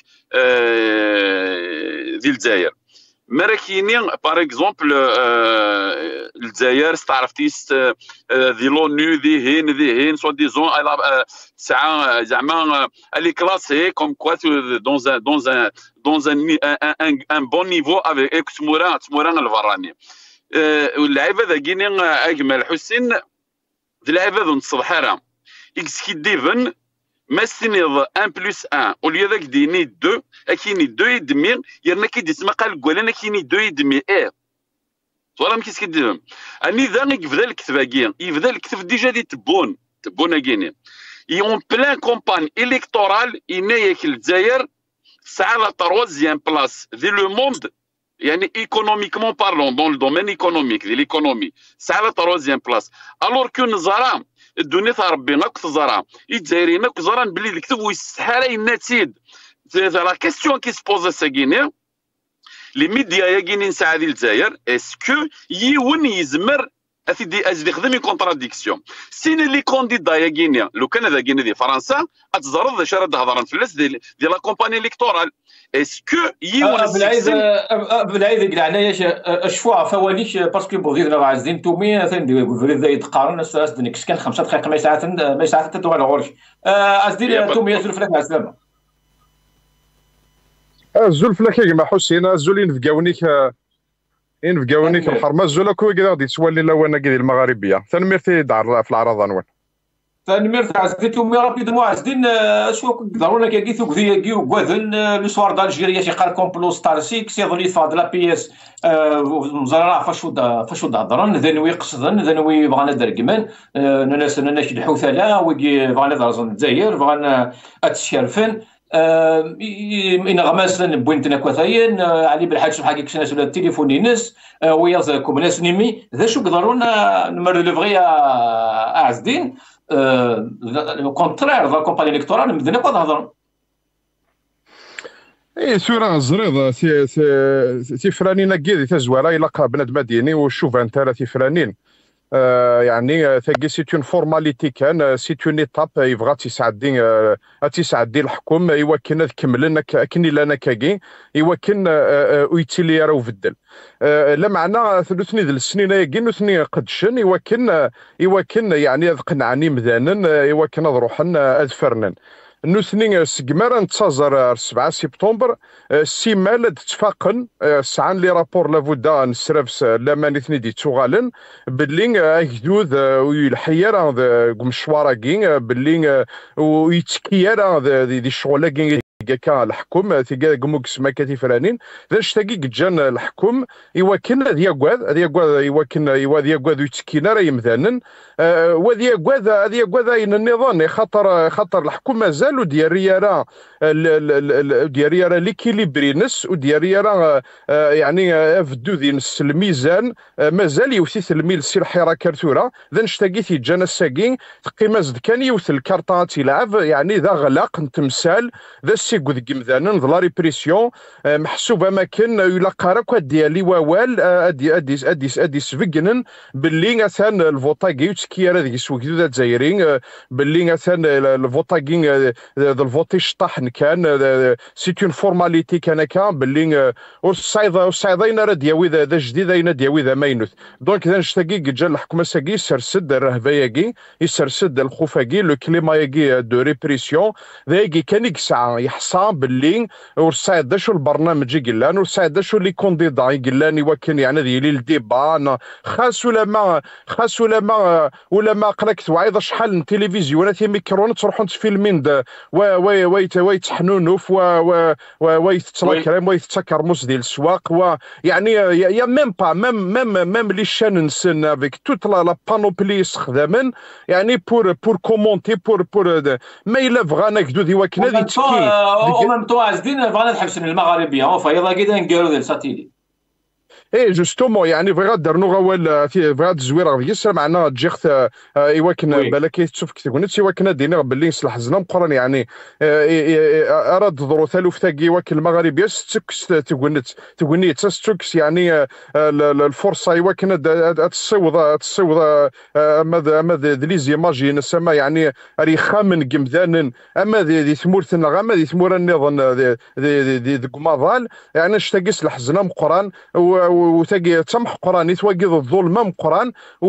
ديال الجزائر مراكيني باغ اكزومبل الجزائر استعرفتيست ذي لونو ذي هين ذي هين سوا ديزون ساعه زعما الي كلاسي كوم كوا دون ان دون ان دون ان ان بون نيفو افيك اكس مورا تمورا الفراني اللعيبه ذا كيني اجمل حسين اللعيبه ذو الصبحاره اكس كي ديفن ما سنيض ان بلس ان وليا ذاك ديني دو اكيني دو يدمي يرنا كي ديسما قال قول انا كيني دو يدمي ايه ولا مكيس كديهم اني ذا يبدا الكتب كي يبدا الكتب ديجا دي تبون تبون كيني يون بلان كومباني الكتورال ينايك الجزائر ساعه لا تروزيام بلاص دي لو موند يعني ايكونوميكمون بارلون دون الدومين ايكونوميك ديال ليكونومي ساعه لا تروزيام بلاص الور كو نزرا الدنيا تاع ربي ناك تزرع الجزائريين ناك زرا بلي الكتب ويستحال يناتيد لا كيستيون كي سبوزا ساكيني لي ميديا يا كاينين ساعه ديال الجزائر اسكو يون يزمر اسيدي اجدي خدمي كونتراديكسيون سين اللي كونديدا يا غينيا لو كان هذا غينيا دي فرنسا اتزرد اش راه هضران فلاس ديال ديال لا كومباني الكتورال اسكو يونا بالعيد بالعيد كاع انايا الشفوع فواليش باسكو بغيت راه عايزين تومي ثاني فريد يتقارن السؤال ديك كان خمسة دقائق ما ساعات ما ساعات تدور على غورش ازدير تومي زول فلاك مع السلامه الزول فلاك كما حسين الزولين فكاونيك ينفقاونيك الحرمه الزولا كوي كذا غادي تولي لوانا كذا المغاربيه ثانميرتي دار في العراض عنوان ثانميرت عزتي مي رابيد مو عزدين شو ضرونا كي ثوك ذي كي وكوذن لو سوار دالجيريا شي قال كومبلو ستار سيكس يظل فاد لا بي اس مزرعه فاشو فاشو هضرن ذنوي قصدن ذنوي بغانا دركمان ناس ناس الحوثه لا وكي بغانا درزن الجزائر بغانا اتشرفن إن غماسنا بوينتنا كوثاين علي بالحاج بحال كيكش ناس ولا التليفون ينس ويازكم ناس نيمي ذا شو قدرونا نمر لو فغي اعزدين لو كونترير ذا كومباني الكتورال مدنا كو نهضروا اي سوره الزريض سي سي سي فرانين كيدي تزواره يلقى بنادم مديني وشوف انت راه سي فرانين آه يعني ثقي سي اون فورماليتي كان سي اون ايتاب يبغى تيسعدي آه تيسعدي الحكم يوكن كملنا كني لنا كاكي يوكن آه ويتيلي راه وفدل آه لا معنى ثلثني ذل السنين ياكي نثني قدشن يوكن يوكن يعني قنعني مذانا يوكن روحن اذفرنن نوثني سكمار نتزر سبعة سبتمبر سيمال تتفاقن سعان لي رابور لافودا نسرافس لما نثني دي تغالن باللي اكدود ويلحيا مشوارا باللي ويتكيا دي الشغل كان الحكم تيكا كموكس ما كاتي فرانين ذا شتاكي جان الحكم يوكن هذا يقعد هذا يقعد يوكن هذا يقعد يتكينا راه يمذانن وهذا يقعد هذا يقعد اين النظام خاطر خاطر الحكم مازال ودياريا راه دياريا راه ليكيليبرينس ودياريا راه يعني افدو ذي نص الميزان مازال يوثيث الميل سي الحيره كارتوره ذا نشتاكي تيجانا الساكين قيمه زد كان يوث الكارطه تيلعب يعني ذا غلاق تمثال ذا يقول ذيك مثلا لا ريبريسيون محسوبه ما كان يلقى راك ديالي ووال ادي ادي ادي ادي سفكنن باللي مثلا الفوطاكي يتكي راه ذيك سوق ذا الجزائريين باللي مثلا الفوطاكي الفوتي شطحن كان سي اون فورماليتي كان كان باللي والصعيده والصعيدين راه دياوي ذا جديد اين دياوي ذا ماينوث دونك اذا نشتاكي جا الحكومه ساكي يسرسد الرهباياكي يسرسد الخوفاكي لو كليما ياكي دو ريبريسيون ذاكي كان يكسع يحصى باللي ورصايد دا شو البرنامج يقلان ورصايد دا شو لي كونديدا يقلان يوكن يعني ذي لي الديبا خاص ولا ما خاص ولا ما ولا ما قراك توعيض شحال من تلفزيون تي ميكرون تروحون تفيلمين وي وي ويتحنونوف ويتتلاكرم ويتكرموس ديال السواق ويعني يا ميم با ميم ميم ميم لي شان نسن افيك توت لا بانوبلي استخداما يعني بور بور كومونتي بور بور ما الا بغانا كدو ذي وكنا ذي تكي او ميم طو عزدين بغانا نحبسن المغاربيه فايضا كذا نقالوا ذي الساتيلي اي جوستومون يعني بغا درنو غوال في بغا الزويره يسر معنا تجيخ ايواكن بالك تشوف كتقول نتي واكنا دينا باللي نصلح زنا مقرن يعني اراد ضرو ثالوف تاكي واكن المغاربيه ستكس تقول تقول تستكس يعني الفرصه ايواكن تصوض تصوض اما اما لي زيماجي نسمى يعني ري خامن قمذان اما ذي ثمورتنا اما ذي ثمور النظام ذي ذي قماضال يعني اشتاقيس لحزنا مقران وتاقي تمح قران تواقي الظلم مقران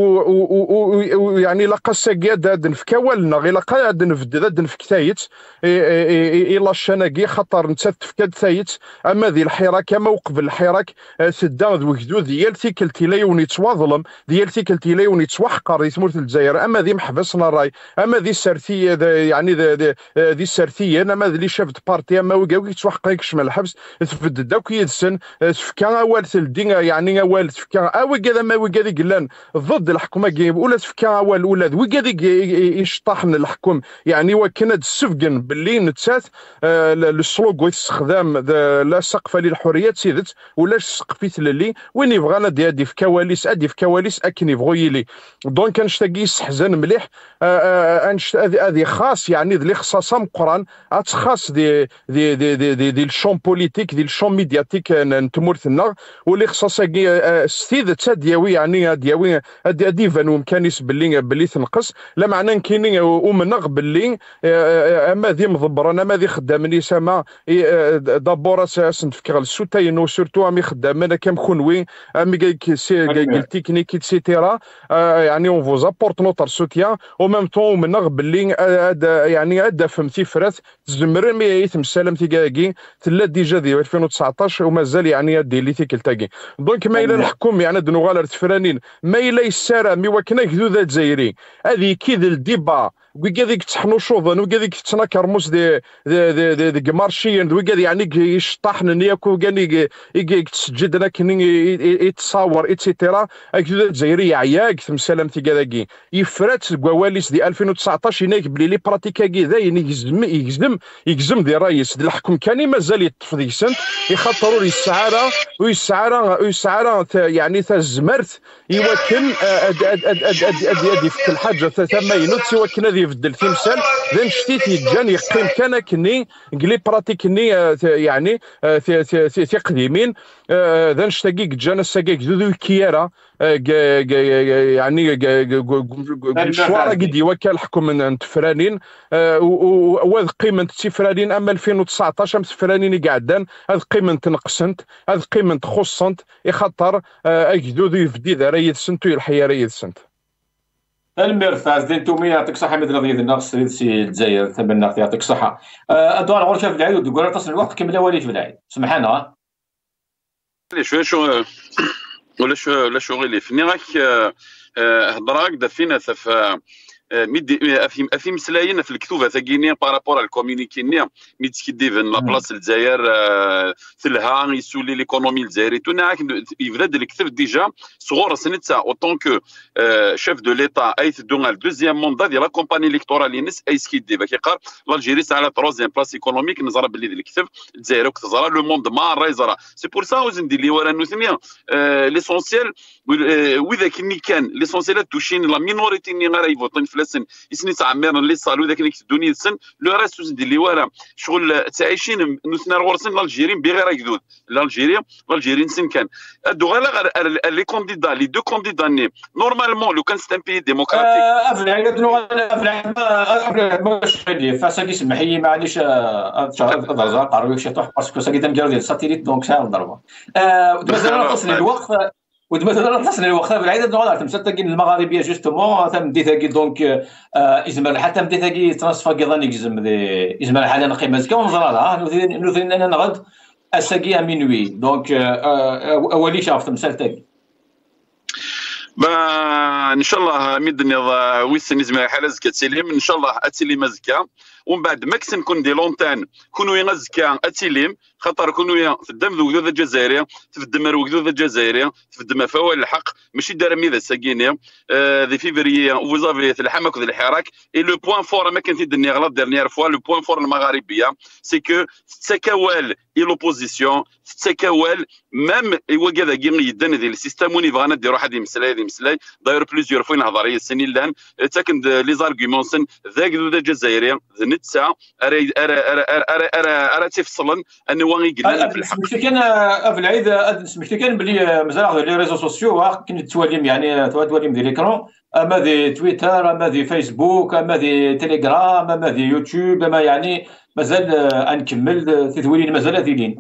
ويعني لقى الساقياد هاد نفكاولنا غير لقى هاد نفد هاد نفكتايت الى الشناقي خطر نتات تفكاد ثايت اما ذي الحراك اما وقبل الحراك سدا وكدو ديال ثيكلتي لا يوني تواظلم ديال ثيكلتي لا يوني توحقر يثمرت الجزائر اما ذي محبسنا الراي اما ذي السرثيه يعني ذي السرثيه اما ذي شافت بارتي اما وكاوي توحقر يكشمل الحبس تفد داك يدسن تفكا اول ثلدين يعني اول تفكا او كذا ما وكذا قلان ضد الحكومه جيب ولا تفكا اول ولا وكذا يشطحن الحكم يعني وكنا السفقن باللي نتسات السلوغ استخدام لا سقف للحريات سيدت ولا سقفيت للي وين يبغانا دي هادي في كواليس ادي في كواليس اكن يبغوا يلي دونك كنشتاقي يستحزن مليح هذه خاص يعني ذي خصاصه مقران خاص دي دي دي دي, دي, دي الشون بوليتيك دي الشون ميدياتيك نتمرثنا واللي خصاص ستيد تا دياوي يعني دياوي هادي فانو مكانيس باللي باللي تنقص لا معنى كاينين ومنغ باللي اما ذي مضبران اما ذي خدامني سما دابور سنتفكر السوتاين وسورتو امي خدامنا كم خنوي امي التكنيك ايتترا يعني اون فوز ابورت نوتر سوتيان او ميم طون منغ باللي يعني ادا فهمتي فرات تزمر مي يتمسالم تيكاكي تلا ديجا ديال ألفين وتسعطاش ومازال يعني دي لي تيكلتاكي دونك ما الى الحكم يعني دنو غالر تفرانين ما الى يسارا مي وكنا كذوذا الجزائري هذه كيد الديبا وكذيك تحنو شوفن وكذيك تنكر موس دي دي دي دي, دي مارشيين وكذا يعني يشطحن نياكو كاني يتسجد لك يتصور ايتترا كذا الجزائري عياك تمسالم تيكاكي يفرات كواليس دي ألفين وتسعطاش هناك بلي لي براتيكاكي ذا يجزم يجزم يجزم دي الرئيس دي الحكم كان مازال يطفي سنت يخاطروا لي السعاره ويسعاره ويسعاره يعني تزمرت يوكن ادي في الحاجه ثما ينوت يوكن هذه يبدل تمثال ذن شتيت يجان يقيم كان كني قلي براتيكني يعني في قديمين ذن شتاقيك جانا الساقيك ذو كيارا يعني شوارا قد يوكل الحكم من تفرانين وهذ قيمة تفرانين اما ألفين وتسعطاش ام تفرانين قاعدان هذ قيمة تنقصنت هذ قيمة خصنت يخطر اجدو ذو يفدي ذا ريد سنتو يلحيا ريد سنت المرفاز دين تومي يعطيك الصحة حميد رضي الله سيد سي الجزائر تمنى يعطيك الصحة ادوار غرفة في العيد وتقول تصل الوقت كمل وليد في العيد سمحنا شو شو ولا شو ولا شغل فيني راك هضراك دفينا في ميدي افهم افهم سلاينا في الكتوبه ثقيني بارابور على الكومينيكي نيا ميتسكي ديفن لا بلاص الجزائر ثلها يسولي ليكونومي الجزائري توناك يبدا الكتب ديجا صغور سنتسا اوتون كو شيف دو ليتا اي دون الدوزيام موندا ديال لا كومباني الكتورال نس اي سكي ديفا كيقال الجيري على تروزيام بلاص ايكونوميك نزرا باللي الكتب الجزائر وكتزرا لو موند ما رايزرا سي بور سا وزن دي لي ورا نوثنيا ليسونسيال واذا كني كان ليسونسيال توشين لا مينوريتي ني غير يفوتين فلسن يسني تعمر لي صالو ذاك اللي كتدوني السن لو راس ديال اللي ورا شغل تعيشين نوثنا غورسن الجيريين بغير يقدود الجيريا الجيريين سن كان ادو غير لي كونديدا لي دو كونديدا ني نورمالمون لو كان سيت ان بي ديموكراتيك افلع دنو افلع افلع شادي فاسا كيسمح لي معليش هضر قروي شي طوح باسكو سا كيدير ديال الساتيليت دونك ساعه الضربه مازال تصل الوقت ودمثلا نحسن الوقت بالعيد دونك تمثل تاكي المغاربيه جوستومون تم ديتاكي دونك ازمر حتى ديتاكي ترانسفا كيضان يجزم دي ازمر حالا قيمه زكا ونزرا لها نوثين انا نغد اساكي مينوي دونك اولي شاف تمثل تاكي با ان شاء الله ميدني ويسن يزمر حالا كتسليم ان شاء الله اتسليم زكا ومن بعد ماكسن كون دي لونتان كونوا ينزكا اتسليم خاطر كونوا في الدم ذو ذو الجزائريه في الدم ذو ذو الجزائريه في الدم فوال الحق ماشي دار ميدا ساكينيا ذي فيفري وزافي في الحماك وذي الحراك اي لو بوين فور ما كنت دني غلط ديرنيير فوا لو بوين فور المغاربيه سي كو تسكاوال اي لوبوزيسيون تسكاوال ميم ايوا كذا كي يدان ذي السيستم وني بغانا ديرو واحد يمسلاي ذي مسلاي داير بليزيور فين هضر هي السنين لان تاكن لي زارغيومون سن ذاك ذو الجزائريه نتسا ارا ارا ارا ارا ارا ارا تفصلا انه وان يقلل في الحق سمحتي كان في العيد سمحتي كان بلي مازال لي ريزو سوسيو كنت تواليم يعني تواليم ديال ليكرون اما ذي تويتر اما ذي فيسبوك اما ذي تيليجرام اما ذي يوتيوب اما يعني مازال نكمل تدويلين مازال ذيلين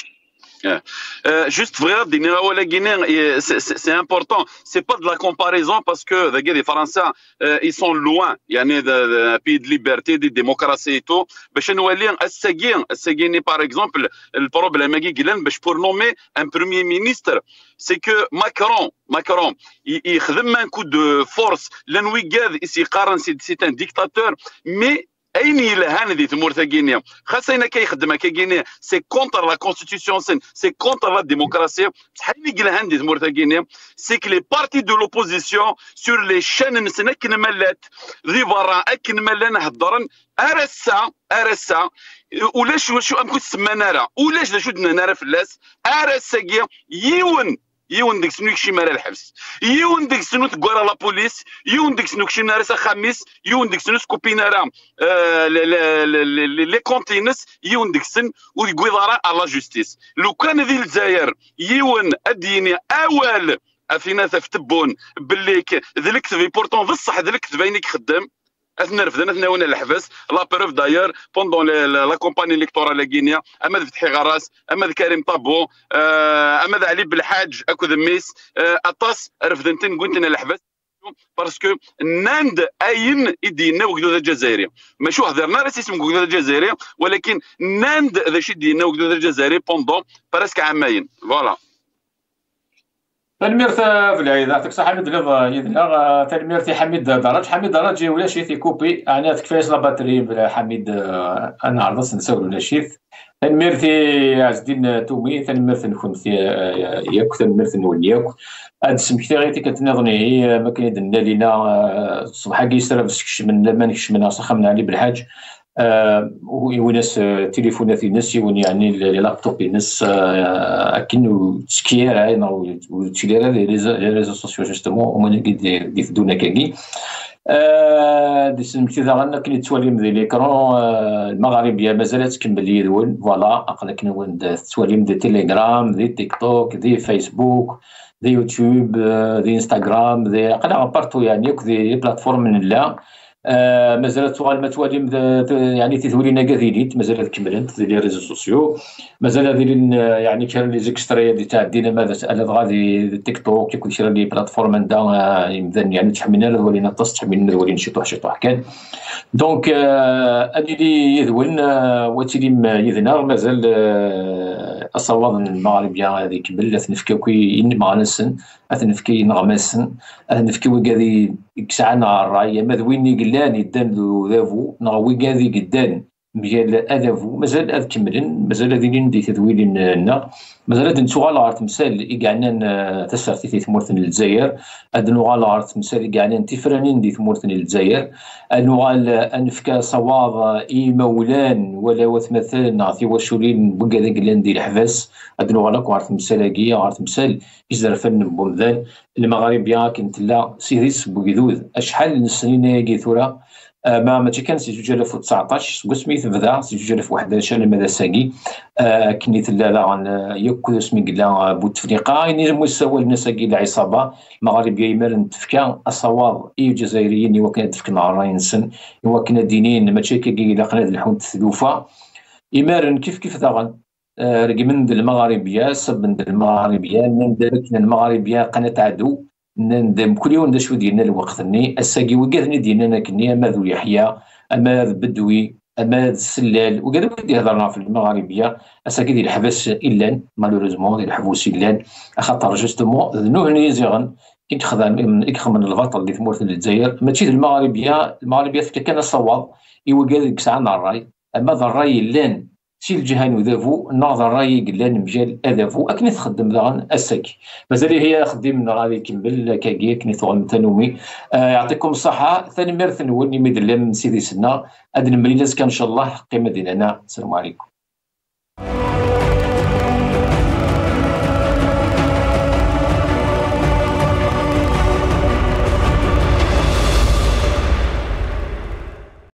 Euh, juste vrai, c'est important. C'est pas de la comparaison parce que les Français euh, ils sont loin. Il y a un pays de liberté, de démocratie et tout. Par exemple, le problème pour nommer un premier ministre, c'est que Macron, Macron, il, il fait un coup de force. C'est un dictateur, mais أين يلهان ذي تمور ثقينيا خاصة كيخدم كيقينيا سي كونتر لا كونستيتيسيون سن سي كونتر لا ديموكراسي شحال يلهان ذي تمور ثقينيا سي كلي بارتي دو لوبوزيسيون سور لي شان نسن أكن ملات ذي برا أكن ملان هضرن أرسا أرسا ولاش شو أمكو السمانارة ولاش دا شو دنا نعرف الناس أرسا يون يون ديك سنو يكشي مال الحبس يون ديك سنو تقرا لا بوليس يون ديك سنو كشي نارس خميس يون ديك سنو سكوبينا راه لي كونتينس يون ديك سن ويقوي ضرا على جوستيس لو كان ذي الجزائر يون اديني اول افينا تفتبون باللي ذلك في بورتون بصح ذلك تبينك خدام اثنا رفدنا اثنا ونا الحبس لا بروف داير بوندون لا كومباني الكتورال غينيا اما فتحي غراس اما كريم طابو اما علي بالحاج اكو ذميس اطاس رفدنتين قلتنا الحبس باسكو ناند اين يدينا وقدود الجزائري ماشي هضرنا راه اسم وقدود الجزائري ولكن ناند ذا شي دينا وقدود الجزائري بوندون براسك عامين فوالا تنميرت في العيد يعطيك الصحة حميد رضا يدنا تنميرتي حميد دراج حميد دراج ولا شي في كوبي انا تكفاش لا باتري بلا حميد انا عرضت نسول ولا شي تنميرتي عز الدين تومي تنميرت نكون ياك تنميرت نولي ياك هاد السمكتي غير كتنظني هي ما كاين لينا الصباح كيسرى باش من ما نكش منها سخمنا عليه بالحاج آه وناس تليفونات الناس يون يعني لي لابتوب الناس اكنو تسكير عين وتشيليرا لي ريزو سوسيو جوستومون هما اللي يفدونا كاكي آه دي سمتي داغنا كاين التواليم ديال ليكرون آه المغاربيه مازالت تكمل يدون فوالا اقلا كاين التواليم ديال تيليجرام ديال تيك توك ديال فيسبوك ديال يوتيوب ديال انستغرام ديال اقلا بارتو يعني ديال بلاتفورم من لا آه مازالت تغال تواليم يعني تتولينا كاثيليت مازال كملت ديال لي ريزو سوسيو مازال ديال يعني كان لي زيكستري ديال تاع دينا ماذا الا غادي تيك توك كل شي لي بلاتفورم عندها يعني تحملنا ولينا تص تحملنا ولينا شي طوح شي طوح كان دونك ادي لي يذون وتيليم يذنا مازال الصواب المغربيه هذه كبل تنفكاو كي مع نسن تنفكي نغمسن تنفكي وكادي كسعنا الراي ما ذويني قلاني دان ذافو نغوي كادي قدان مجال اذافو مازال اذ كملن مازال هذين دي تذويلين لنا مازال نتوغال عرفت مثال كاعنا تسرتي في ثمورتن الجزائر هاد نوغال عرفت مثال كاعنا تفرانين دي ثمورتن الجزائر نوغال انفكا صواب اي مولان ولا وثمثل نعطي وشولين بكذا قلان ديال الحباس هاد نوغال عرفت مثال كي عرفت مثال يزرف فن بومذان المغاربيه كنت لا سيريس بوكيدود اشحال من السنين كي ثورة ما ما كان سي جوج ألف وتسعطاش سميت بدا سي جوج ألف وحداش ماذا ساقي آه كنيت لا لا ياكل اسمي قلا بوتفريقه يعني مستوى الناس كي العصابه المغاربيه يمر تفكا الصواب اي الجزائريين وكانت تفكنا عراين سن وكنا دينين ماشي كي لقنا الحون الثلوفه يمر كيف كيف داغن آه رقمن المغاربيه سب المغاربيه من المغاربيه قناه عدو ندم كل يوم شو ديالنا الوقتني الساقي وكاثني ديالنا كني اما ذو يحيى اما بدوي اما السلال وكذا ودي هضرنا في المغاربيه الساقي ديال الحبس الا مالوريزمون ديال الحبوس الا خاطر جوستومون ذنوهني زيغن يخدم يخدم من البطل اللي في مورث الجزائر ماشي المغاربيه المغاربيه كان الصواب ايوا كاع كسعنا الراي اما ذا الراي لان شي الجهان وذافو ناظر راي قلان مجال اذافو اكني تخدم داغن الساكي مازال هي خدمنا غادي يكمل كاكي كني ثوم تنومي آه يعطيكم الصحه ثاني ميرث نولني مدلم سيدي سنا ادن مليلاس كان ان شاء الله قيمه ديالنا السلام عليكم.